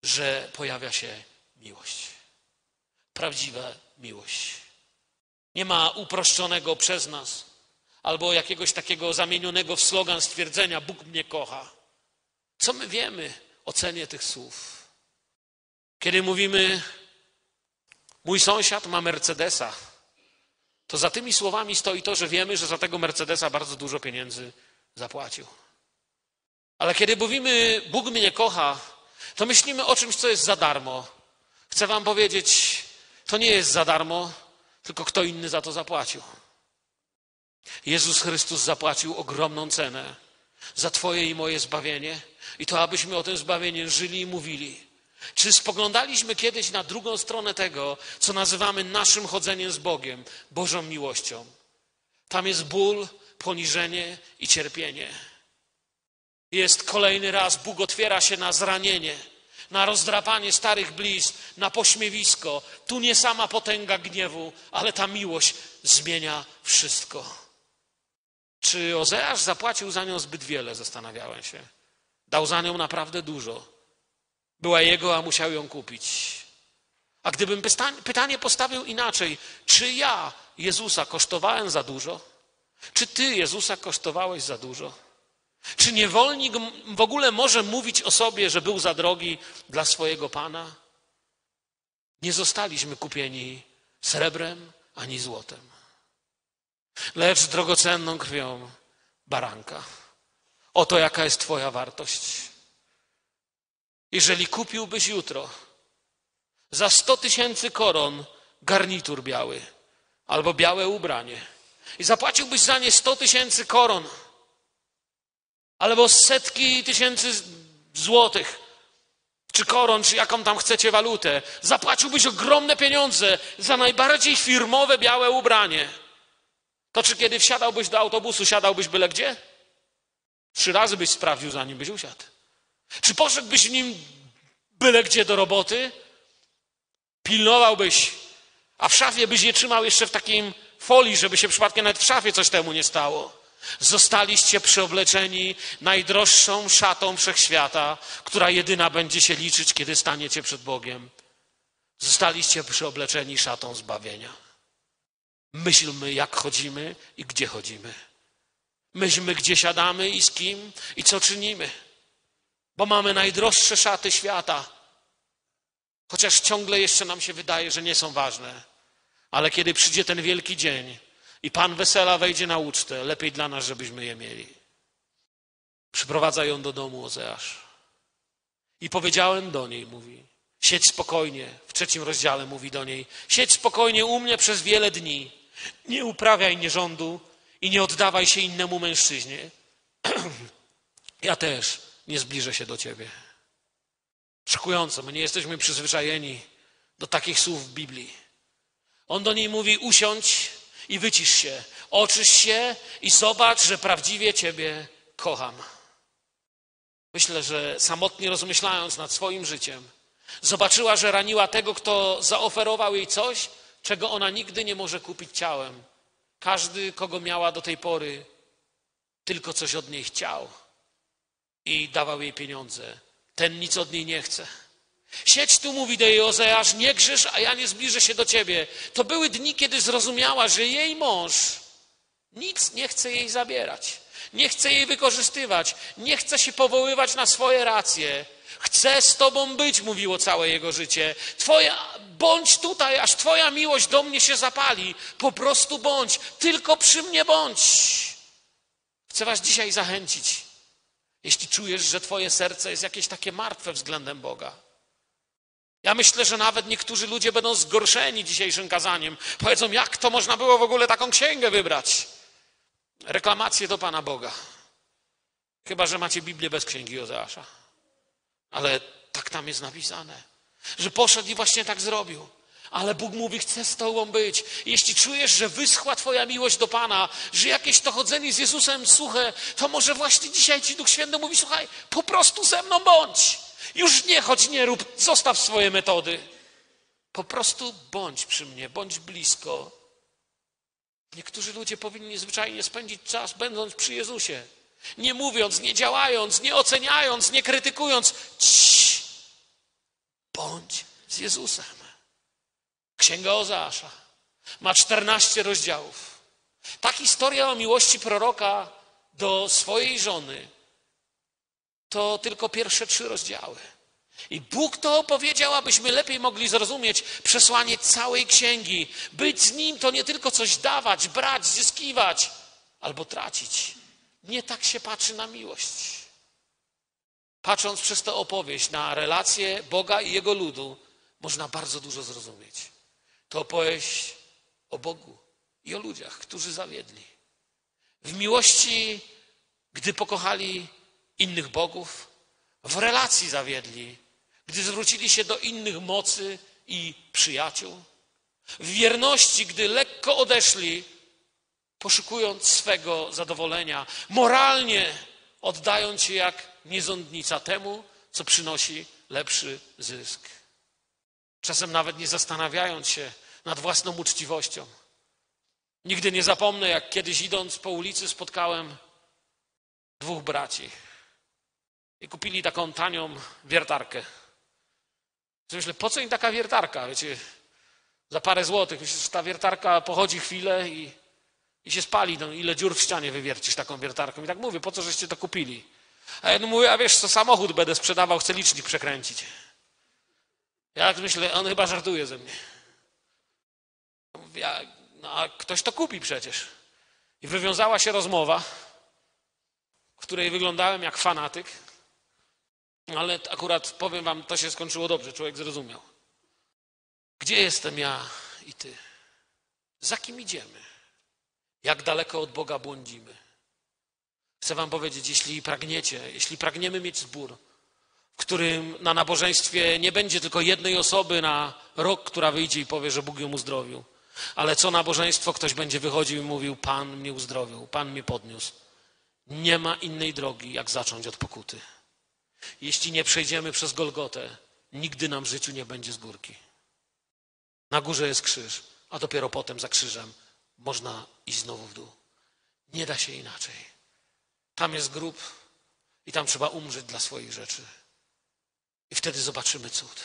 że pojawia się miłość. Prawdziwa miłość. Nie ma uproszczonego przez nas albo jakiegoś takiego zamienionego w slogan stwierdzenia Bóg mnie kocha. Co my wiemy o cenie tych słów? Kiedy mówimy mój sąsiad ma Mercedesa, to za tymi słowami stoi to, że wiemy, że za tego Mercedesa bardzo dużo pieniędzy zapłacił. Ale kiedy mówimy Bóg mnie kocha, to myślimy o czymś, co jest za darmo. Chcę wam powiedzieć, to nie jest za darmo, tylko kto inny za to zapłacił. Jezus Chrystus zapłacił ogromną cenę za twoje i moje zbawienie i to, abyśmy o tym zbawieniu żyli i mówili. Czy spoglądaliśmy kiedyś na drugą stronę tego, co nazywamy naszym chodzeniem z Bogiem, Bożą miłością? Tam jest ból, poniżenie i cierpienie. Jest kolejny raz, Bóg otwiera się na zranienie, na rozdrapanie starych blizn, na pośmiewisko. Tu nie sama potęga gniewu, ale ta miłość zmienia wszystko. Czy Ozeasz zapłacił za nią zbyt wiele, zastanawiałem się. Dał za nią naprawdę dużo. Była jego, a musiał ją kupić. A gdybym pytanie postawił inaczej, czy ja Jezusa kosztowałem za dużo? Czy ty Jezusa kosztowałeś za dużo? Czy niewolnik w ogóle może mówić o sobie, że był za drogi dla swojego Pana? Nie zostaliśmy kupieni srebrem ani złotem, lecz drogocenną krwią baranka. Oto jaka jest twoja wartość. Jeżeli kupiłbyś jutro za sto tysięcy koron garnitur biały albo białe ubranie i zapłaciłbyś za nie sto tysięcy koron albo setki tysięcy złotych, czy koron, czy jaką tam chcecie walutę, zapłaciłbyś ogromne pieniądze za najbardziej firmowe białe ubranie, to czy kiedy wsiadałbyś do autobusu, siadałbyś byle gdzie? Trzy razy byś sprawdził, zanim byś usiadł. Czy poszedłbyś w nim byle gdzie do roboty? Pilnowałbyś, a w szafie byś je trzymał jeszcze w takim folii, żeby się przypadkiem nawet w szafie coś temu nie stało. Zostaliście przyobleczeni najdroższą szatą wszechświata, która jedyna będzie się liczyć, kiedy staniecie przed Bogiem. Zostaliście przyobleczeni szatą zbawienia. Myślmy, jak chodzimy i gdzie chodzimy. Myślmy, gdzie siadamy i z kim i co czynimy. Bo mamy najdroższe szaty świata. Chociaż ciągle jeszcze nam się wydaje, że nie są ważne. Ale kiedy przyjdzie ten wielki dzień i Pan wesela wejdzie na ucztę, lepiej dla nas, żebyśmy je mieli. Przyprowadza ją do domu Ozeasz. I powiedziałem do niej, mówi, siedź spokojnie. W trzecim rozdziale mówi do niej, siedź spokojnie u mnie przez wiele dni. Nie uprawiaj nierządu i nie oddawaj się innemu mężczyźnie. Ja też nie zbliżę się do ciebie. Szokujące, my nie jesteśmy przyzwyczajeni do takich słów w Biblii. On do niej mówi, usiądź i wycisz się, oczyś się i zobacz, że prawdziwie ciebie kocham. Myślę, że samotnie rozmyślając nad swoim życiem, zobaczyła, że raniła tego, kto zaoferował jej coś, czego ona nigdy nie może kupić ciałem. Każdy, kogo miała do tej pory, tylko coś od niej chciał i dawał jej pieniądze. Ten nic od niej nie chce. Siedź tu, mówi do jej Ozeasz, nie grzesz, a ja nie zbliżę się do ciebie. To były dni, kiedy zrozumiała, że jej mąż nic nie chce jej zabierać. Nie chce jej wykorzystywać. Nie chce się powoływać na swoje racje. Chcę z tobą być, mówiło całe jego życie. Twoja, bądź tutaj, aż twoja miłość do mnie się zapali. Po prostu bądź. Tylko przy mnie bądź. Chcę was dzisiaj zachęcić. Jeśli czujesz, że twoje serce jest jakieś takie martwe względem Boga. Ja myślę, że nawet niektórzy ludzie będą zgorszeni dzisiejszym kazaniem. Powiedzą, jak to można było w ogóle taką księgę wybrać? Reklamacje do Pana Boga. Chyba że macie Biblię bez księgi Ozeasza. Ale tak tam jest napisane, że poszedł i właśnie tak zrobił. Ale Bóg mówi, chcę z tobą być. Jeśli czujesz, że wyschła twoja miłość do Pana, że jakieś to chodzenie z Jezusem suche, to może właśnie dzisiaj ci Duch Święty mówi, słuchaj, po prostu ze mną bądź. Już nie chodź, nie rób, zostaw swoje metody. Po prostu bądź przy mnie, bądź blisko. Niektórzy ludzie powinni zwyczajnie spędzić czas, będąc przy Jezusie. Nie mówiąc, nie działając, nie oceniając, nie krytykując. Cii. Bądź z Jezusem. Księga Ozeasza ma czternaście rozdziałów. Ta historia o miłości proroka do swojej żony to tylko pierwsze trzy rozdziały. I Bóg to opowiedział, abyśmy lepiej mogli zrozumieć przesłanie całej księgi. Być z Nim to nie tylko coś dawać, brać, zyskiwać albo tracić. Nie tak się patrzy na miłość. Patrząc przez tę opowieść na relacje Boga i Jego ludu, można bardzo dużo zrozumieć. To opowieść o Bogu i o ludziach, którzy zawiedli. W miłości, gdy pokochali innych bogów, w relacji zawiedli, gdy zwrócili się do innych mocy i przyjaciół, w wierności, gdy lekko odeszli, poszukując swego zadowolenia, moralnie oddając się jak nieządnica temu, co przynosi lepszy zysk. Czasem nawet nie zastanawiając się nad własną uczciwością. Nigdy nie zapomnę, jak kiedyś idąc po ulicy spotkałem dwóch braci i kupili taką tanią wiertarkę. Myślę, po co im taka wiertarka? Wiecie, za parę złotych. Myślę, że ta wiertarka pochodzi chwilę i, i się spali. No, ile dziur w ścianie wywiercisz taką wiertarką? I tak mówię, po co żeście to kupili? A ja mówię, a wiesz co, samochód będę sprzedawał, chcę licznik przekręcić. Ja tak myślę, on chyba żartuje ze mnie. Mówię, a, no a ktoś to kupi przecież. I wywiązała się rozmowa, w której wyglądałem jak fanatyk, ale akurat powiem wam, to się skończyło dobrze, człowiek zrozumiał. Gdzie jestem ja i ty? Za kim idziemy? Jak daleko od Boga błądzimy? Chcę wam powiedzieć, jeśli pragniecie, jeśli pragniemy mieć zbór, w którym na nabożeństwie nie będzie tylko jednej osoby na rok, która wyjdzie i powie, że Bóg ją uzdrowił, ale co nabożeństwo ktoś będzie wychodził i mówił, Pan mnie uzdrowił, Pan mnie podniósł. Nie ma innej drogi, jak zacząć od pokuty. Jeśli nie przejdziemy przez Golgotę, nigdy nam w życiu nie będzie z górki. Na górze jest krzyż, a dopiero potem za krzyżem można iść znowu w dół. Nie da się inaczej. Tam jest grób i tam trzeba umrzeć dla swoich rzeczy. I wtedy zobaczymy cud.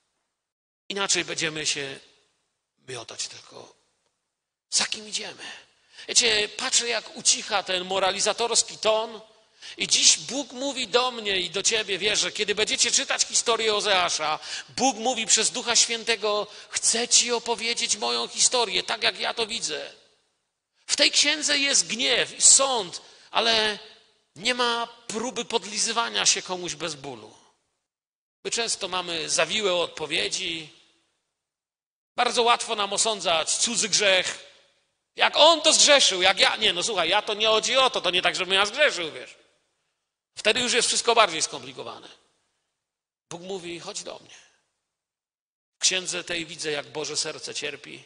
Inaczej będziemy się miotać tylko. Za kim idziemy? Wiecie, patrzę jak ucicha ten moralizatorski ton i dziś Bóg mówi do mnie i do ciebie, wierzę, kiedy będziecie czytać historię Ozeasza, Bóg mówi przez Ducha Świętego, chcę ci opowiedzieć moją historię, tak jak ja to widzę. W tej księdze jest gniew i sąd, ale nie ma próby podlizywania się komuś bez bólu. My często mamy zawiłe odpowiedzi. Bardzo łatwo nam osądzać cudzy grzech. Jak on to zgrzeszył, jak ja... Nie, no słuchaj, ja to nie chodzi o to, to nie tak, żebym ja zgrzeszył, wiesz. Wtedy już jest wszystko bardziej skomplikowane. Bóg mówi, chodź do mnie. W księdze tej widzę, jak Boże serce cierpi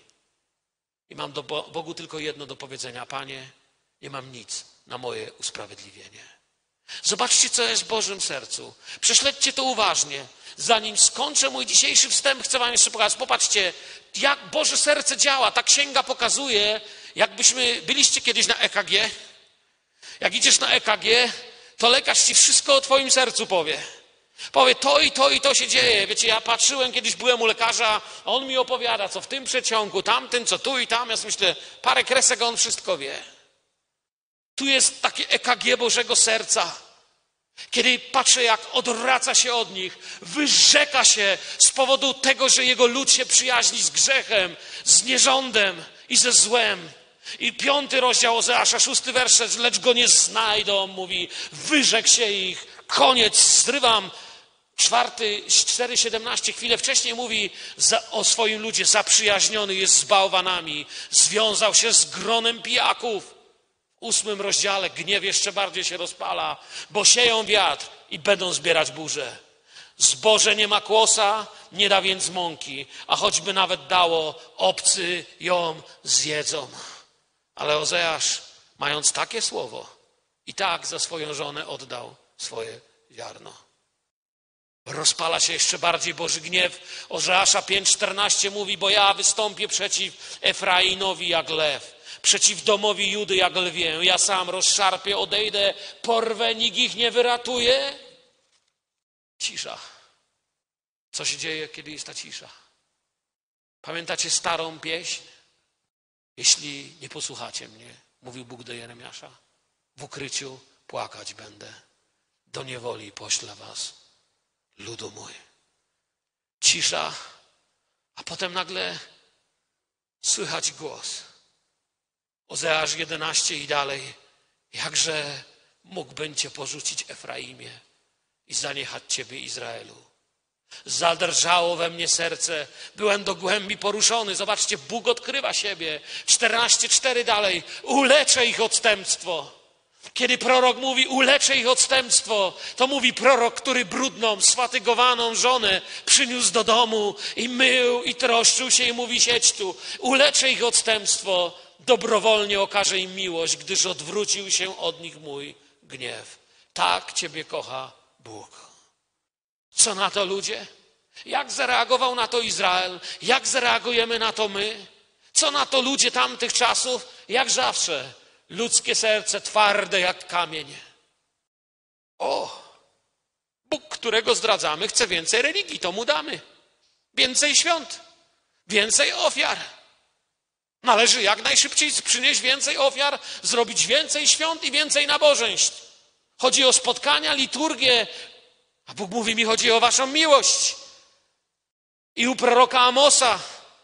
i mam do Bogu tylko jedno do powiedzenia. Panie, nie mam nic na moje usprawiedliwienie. Zobaczcie, co jest w Bożym sercu. Prześledźcie to uważnie. Zanim skończę mój dzisiejszy wstęp, chcę wam jeszcze pokazać. Popatrzcie, jak Boże serce działa. Ta księga pokazuje, jakbyśmy... Byliście kiedyś na E K G? Jak idziesz na E K G, to lekarz ci wszystko o twoim sercu powie. Powie, to i to i to się dzieje. Wiecie, ja patrzyłem, kiedyś byłem u lekarza, a on mi opowiada, co w tym przeciągu, tamtym, co tu i tam. Ja sobie myślę, parę kresek, a on wszystko wie. Tu jest takie E K G Bożego serca. Kiedy patrzę, jak odwraca się od nich, wyrzeka się z powodu tego, że jego lud się przyjaźni z grzechem, z nierządem i ze złem. I piąty rozdział Ozeasza, szósty werset, lecz go nie znajdą, mówi, wyrzekł się ich, koniec, zrywam. Czwarty, cztery, siedemnaście, chwilę wcześniej mówi za, o swoim ludzie, zaprzyjaźniony jest z bałwanami, związał się z gronem pijaków. W ósmym rozdziale gniew jeszcze bardziej się rozpala, bo sieją wiatr i będą zbierać burze. Zboże nie ma kłosa, nie da więc mąki, a choćby nawet dało, obcy ją zjedzą. Ale Ozeasz, mając takie słowo, i tak za swoją żonę oddał swoje ziarno. Rozpala się jeszcze bardziej Boży gniew. Ozeasza pięć czternaście mówi, bo ja wystąpię przeciw Efrainowi jak lew, przeciw domowi Judy jak lwię. Ja sam rozszarpię, odejdę, porwę, nikt ich nie wyratuje. Cisza. Co się dzieje, kiedy jest ta cisza? Pamiętacie starą pieśń? Jeśli nie posłuchacie mnie, mówił Bóg do Jeremiasza, w ukryciu płakać będę, do niewoli poślę was, ludu mój. Cisza, a potem nagle słychać głos. Ozeasz jedenaście i dalej. Jakże mógłbym cię porzucić, Efraimie, i zaniechać ciebie, Izraelu. Zadrżało we mnie serce, byłem do głębi poruszony. Zobaczcie, Bóg odkrywa siebie. czternaście cztery dalej. Uleczę ich odstępstwo. Kiedy prorok mówi uleczę ich odstępstwo, to mówi prorok, który brudną, sfatygowaną żonę przyniósł do domu i mył i troszczył się i mówi siedź tu. Uleczę ich odstępstwo, dobrowolnie okaże im miłość, gdyż odwrócił się od nich mój gniew. Tak ciebie kocha Bóg. Co na to ludzie? Jak zareagował na to Izrael? Jak zareagujemy na to my? Co na to ludzie tamtych czasów? Jak zawsze, ludzkie serce twarde jak kamień. O, Bóg, którego zdradzamy, chce więcej religii, to mu damy. Więcej świąt, więcej ofiar. Należy jak najszybciej przynieść więcej ofiar, zrobić więcej świąt i więcej nabożeństw. Chodzi o spotkania, liturgię, a Bóg mówi mi, chodzi o waszą miłość. I u proroka Amosa,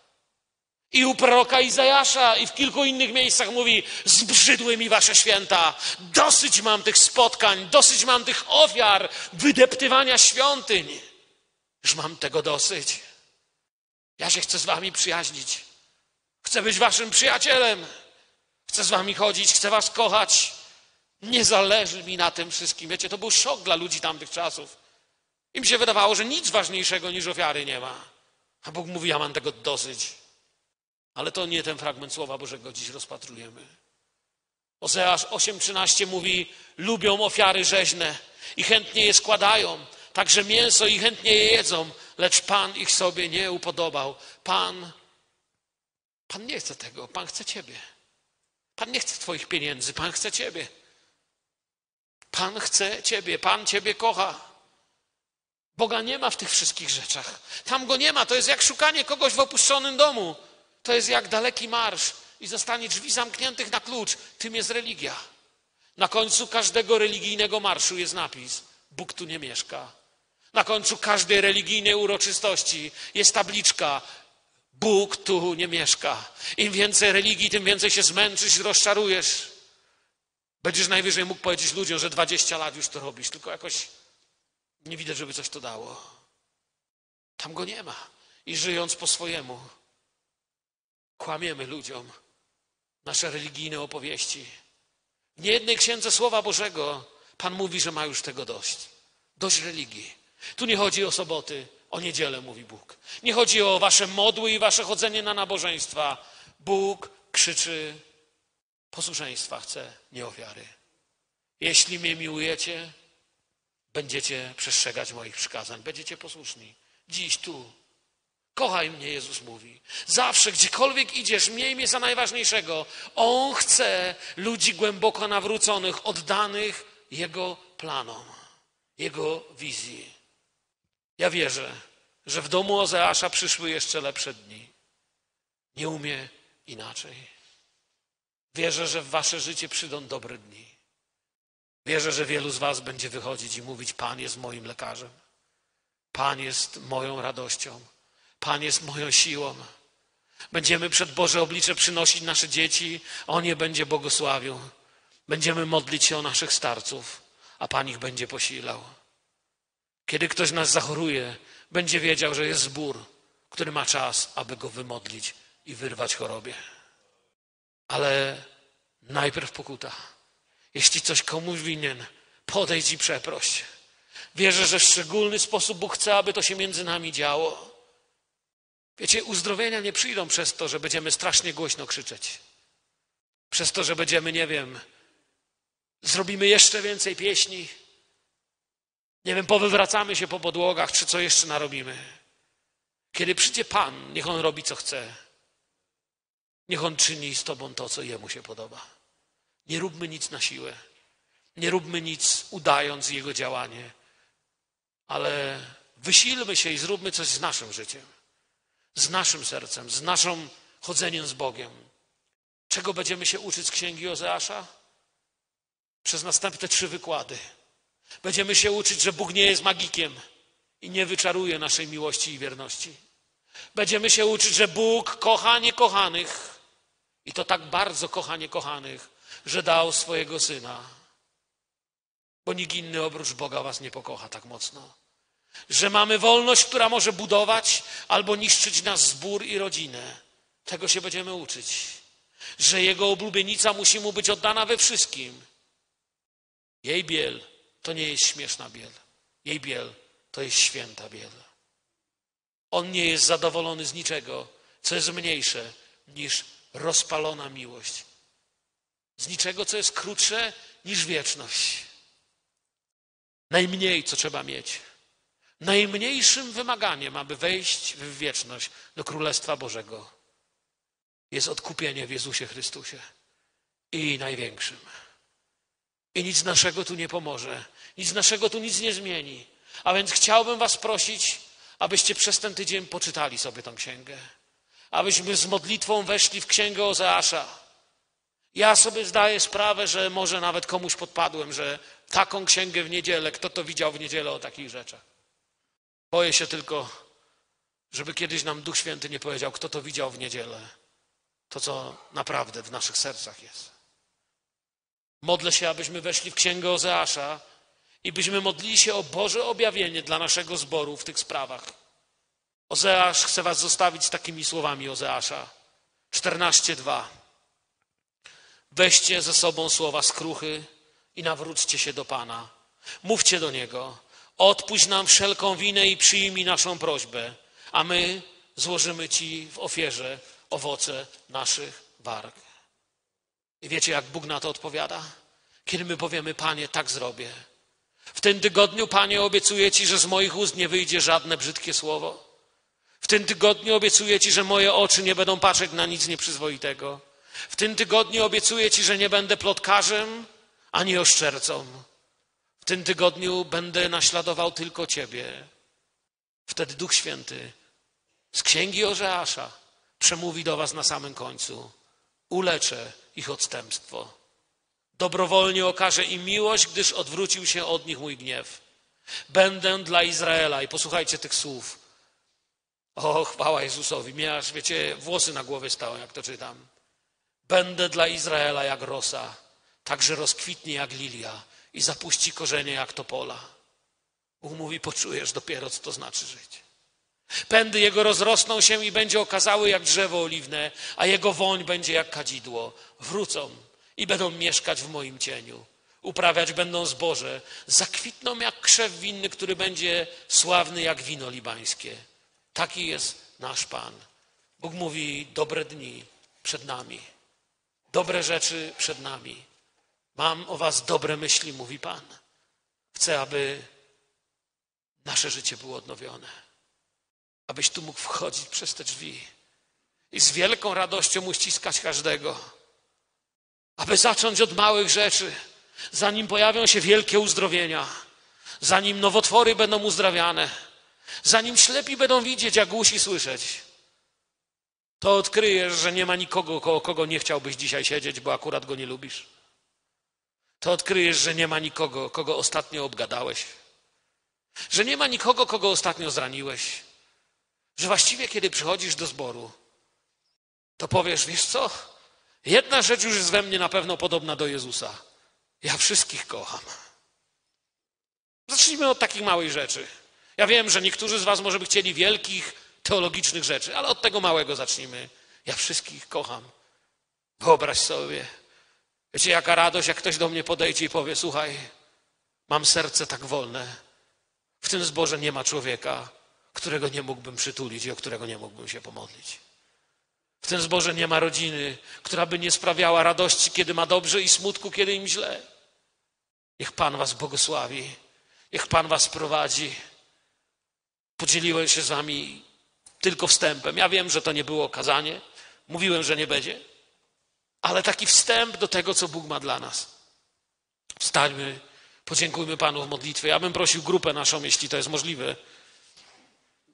i u proroka Izajasza, i w kilku innych miejscach mówi, zbrzydły mi wasze święta, dosyć mam tych spotkań, dosyć mam tych ofiar, wydeptywania świątyń. Już mam tego dosyć. Ja się chcę z wami przyjaźnić. Chcę być waszym przyjacielem. Chcę z wami chodzić, chcę was kochać. Nie zależy mi na tym wszystkim. Wiecie, to był szok dla ludzi tamtych czasów. Im się wydawało, że nic ważniejszego niż ofiary nie ma. A Bóg mówi, ja mam tego dosyć. Ale to nie ten fragment Słowa Bożego dziś rozpatrujemy. Ozeasz osiem trzynaście mówi, lubią ofiary rzeźne i chętnie je składają. Także mięso i chętnie je jedzą, lecz Pan ich sobie nie upodobał. Pan, Pan nie chce tego, Pan chce ciebie. Pan nie chce twoich pieniędzy, Pan chce ciebie. Pan chce ciebie, Pan ciebie kocha. Boga nie ma w tych wszystkich rzeczach. Tam Go nie ma, to jest jak szukanie kogoś w opuszczonym domu. To jest jak daleki marsz i zostanie drzwi zamkniętych na klucz. Tym jest religia. Na końcu każdego religijnego marszu jest napis, Bóg tu nie mieszka. Na końcu każdej religijnej uroczystości jest tabliczka, Bóg tu nie mieszka. Im więcej religii, tym więcej się zmęczysz i rozczarujesz. Będziesz najwyżej mógł powiedzieć ludziom, że dwadzieścia lat już to robisz, tylko jakoś nie widać, żeby coś to dało. Tam Go nie ma. I żyjąc po swojemu, kłamiemy ludziom nasze religijne opowieści. W niejednej księdze Słowa Bożego Pan mówi, że ma już tego dość. Dość religii. Tu nie chodzi o soboty, o niedzielę, mówi Bóg. Nie chodzi o wasze modły i wasze chodzenie na nabożeństwa. Bóg krzyczy, posłuszeństwa chce, nie ofiary. Jeśli mnie miłujecie, będziecie przestrzegać moich przykazań, będziecie posłuszni. Dziś tu. Kochaj mnie, Jezus mówi. Zawsze, gdziekolwiek idziesz, miej mnie za najważniejszego. On chce ludzi głęboko nawróconych, oddanych Jego planom, Jego wizji. Ja wierzę, że w domu Ozeasza przyszły jeszcze lepsze dni. Nie umie inaczej. Wierzę, że w wasze życie przyjdą dobre dni. Wierzę, że wielu z was będzie wychodzić i mówić, Pan jest moim lekarzem. Pan jest moją radością. Pan jest moją siłą. Będziemy przed Boże oblicze przynosić nasze dzieci, On je będzie błogosławił. Będziemy modlić się o naszych starców, a Pan ich będzie posilał. Kiedy ktoś nas zachoruje, będzie wiedział, że jest zbór, który ma czas, aby go wymodlić i wyrwać chorobie. Ale najpierw pokuta. Jeśli coś komuś winien, podejdź i przeproś. Wierzę, że w szczególny sposób Bóg chce, aby to się między nami działo. Wiecie, uzdrowienia nie przyjdą przez to, że będziemy strasznie głośno krzyczeć. Przez to, że będziemy, nie wiem, zrobimy jeszcze więcej pieśni. Nie wiem, powywracamy się po podłogach, czy co jeszcze narobimy. Kiedy przyjdzie Pan, niech On robi, co chce. Niech On czyni z tobą to, co Jemu się podoba. Nie róbmy nic na siłę. Nie róbmy nic udając Jego działanie. Ale Wysilmy się i zróbmy coś z naszym życiem, z naszym sercem, z naszym chodzeniem z Bogiem. Czego będziemy się uczyć z księgi Ozeasza? Przez następne trzy wykłady. Będziemy się uczyć, że Bóg nie jest magikiem i nie wyczaruje naszej miłości i wierności. Będziemy się uczyć, że Bóg kocha niekochanych i to tak bardzo kocha niekochanych, że dał swojego Syna. Bo nikt inny oprócz Boga was nie pokocha tak mocno. Że mamy wolność, która może budować albo niszczyć nasz zbór i rodzinę. Tego się będziemy uczyć. Że Jego oblubienica musi Mu być oddana we wszystkim. Jej biel to nie jest śmieszna biel. Jej biel to jest święta biel. On nie jest zadowolony z niczego, co jest mniejsze niż rozpalona miłość. Z niczego, co jest krótsze niż wieczność. Najmniej, co trzeba mieć. Najmniejszym wymaganiem, aby wejść w wieczność do Królestwa Bożego, jest odkupienie w Jezusie Chrystusie. I największym. I nic naszego tu nie pomoże. Nic naszego tu nic nie zmieni. A więc chciałbym was prosić, abyście przez ten tydzień poczytali sobie tę księgę. Abyśmy z modlitwą weszli w księgę Ozeasza. Ja sobie zdaję sprawę, że może nawet komuś podpadłem, że taką księgę w niedzielę, kto to widział w niedzielę o takich rzeczach. Boję się tylko, żeby kiedyś nam Duch Święty nie powiedział, kto to widział w niedzielę. To, co naprawdę w naszych sercach jest. Modlę się, abyśmy weszli w księgę Ozeasza i byśmy modlili się o Boże objawienie dla naszego zboru w tych sprawach. Ozeasz chce was zostawić z takimi słowami Ozeasza. czternaście dwa. Weźcie ze sobą słowa skruchy i nawróćcie się do Pana. Mówcie do Niego. Odpuść nam wszelką winę i przyjmij naszą prośbę, a my złożymy Ci w ofierze owoce naszych warg. I wiecie, jak Bóg na to odpowiada? Kiedy my powiemy, Panie, tak zrobię. W tym tygodniu, Panie, obiecuję Ci, że z moich ust nie wyjdzie żadne brzydkie słowo. W tym tygodniu obiecuję Ci, że moje oczy nie będą patrzeć na nic nieprzyzwoitego. W tym tygodniu obiecuję Ci, że nie będę plotkarzem ani oszczercą. W tym tygodniu będę naśladował tylko Ciebie. Wtedy Duch Święty z księgi Ozeasza przemówi do was na samym końcu. Uleczę ich odstępstwo. Dobrowolnie okażę im miłość, gdyż odwrócił się od nich mój gniew. Będę dla Izraela. I posłuchajcie tych słów. O, chwała Jezusowi. Mnie aż, wiecie, włosy na głowie stały, jak to czytam. Będę dla Izraela jak rosa, także rozkwitnie jak lilia i zapuści korzenie jak topola. Bóg mówi, poczujesz dopiero, co to znaczy żyć. Pędy Jego rozrosną się i będzie okazały jak drzewo oliwne, a Jego woń będzie jak kadzidło. Wrócą i będą mieszkać w moim cieniu. Uprawiać będą zboże, zakwitną jak krzew winny, który będzie sławny jak wino libańskie. Taki jest nasz Pan. Bóg mówi, dobre dni przed nami. Dobre rzeczy przed nami. Mam o was dobre myśli, mówi Pan. Chcę, aby nasze życie było odnowione. Abyś tu mógł wchodzić przez te drzwi i z wielką radością uściskać każdego. Aby zacząć od małych rzeczy, zanim pojawią się wielkie uzdrowienia, zanim nowotwory będą uzdrawiane, zanim ślepi będą widzieć, a głusi słyszeć. To odkryjesz, że nie ma nikogo, koło kogo nie chciałbyś dzisiaj siedzieć, bo akurat go nie lubisz. To odkryjesz, że nie ma nikogo, kogo ostatnio obgadałeś. Że nie ma nikogo, kogo ostatnio zraniłeś. Że właściwie, kiedy przychodzisz do zboru, to powiesz, wiesz co? Jedna rzecz już jest we mnie na pewno podobna do Jezusa. Ja wszystkich kocham. Zacznijmy od takich małych rzeczy. Ja wiem, że niektórzy z was może by chcieli wielkich, teologicznych rzeczy, ale od tego małego zacznijmy. Ja wszystkich kocham. Wyobraź sobie. Wiecie, jaka radość, jak ktoś do mnie podejdzie i powie, słuchaj, mam serce tak wolne. W tym zborze nie ma człowieka, którego nie mógłbym przytulić i o którego nie mógłbym się pomodlić. W tym zborze nie ma rodziny, która by nie sprawiała radości, kiedy ma dobrze i smutku, kiedy im źle. Niech Pan was błogosławi. Niech Pan was prowadzi. Podzieliłem się z wami tylko wstępem. Ja wiem, że to nie było kazanie. Mówiłem, że nie będzie. Ale taki wstęp do tego, co Bóg ma dla nas. Wstańmy, podziękujmy Panu w modlitwie. Ja bym prosił grupę naszą, jeśli to jest możliwe,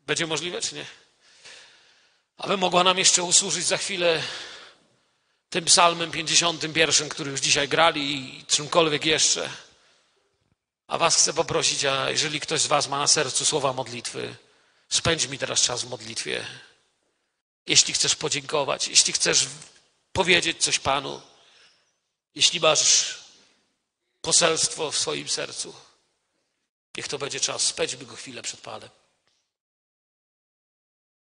Będzie możliwe, czy nie? Aby mogła nam jeszcze usłużyć za chwilę tym psalmem pięćdziesiątym pierwszym, który już dzisiaj grali i czymkolwiek jeszcze. A was chcę poprosić, a jeżeli ktoś z was ma na sercu słowa modlitwy, spędź mi teraz czas w modlitwie. Jeśli chcesz podziękować, jeśli chcesz powiedzieć coś Panu, jeśli masz poselstwo w swoim sercu, niech to będzie czas. Spędźmy go chwilę przed Panem.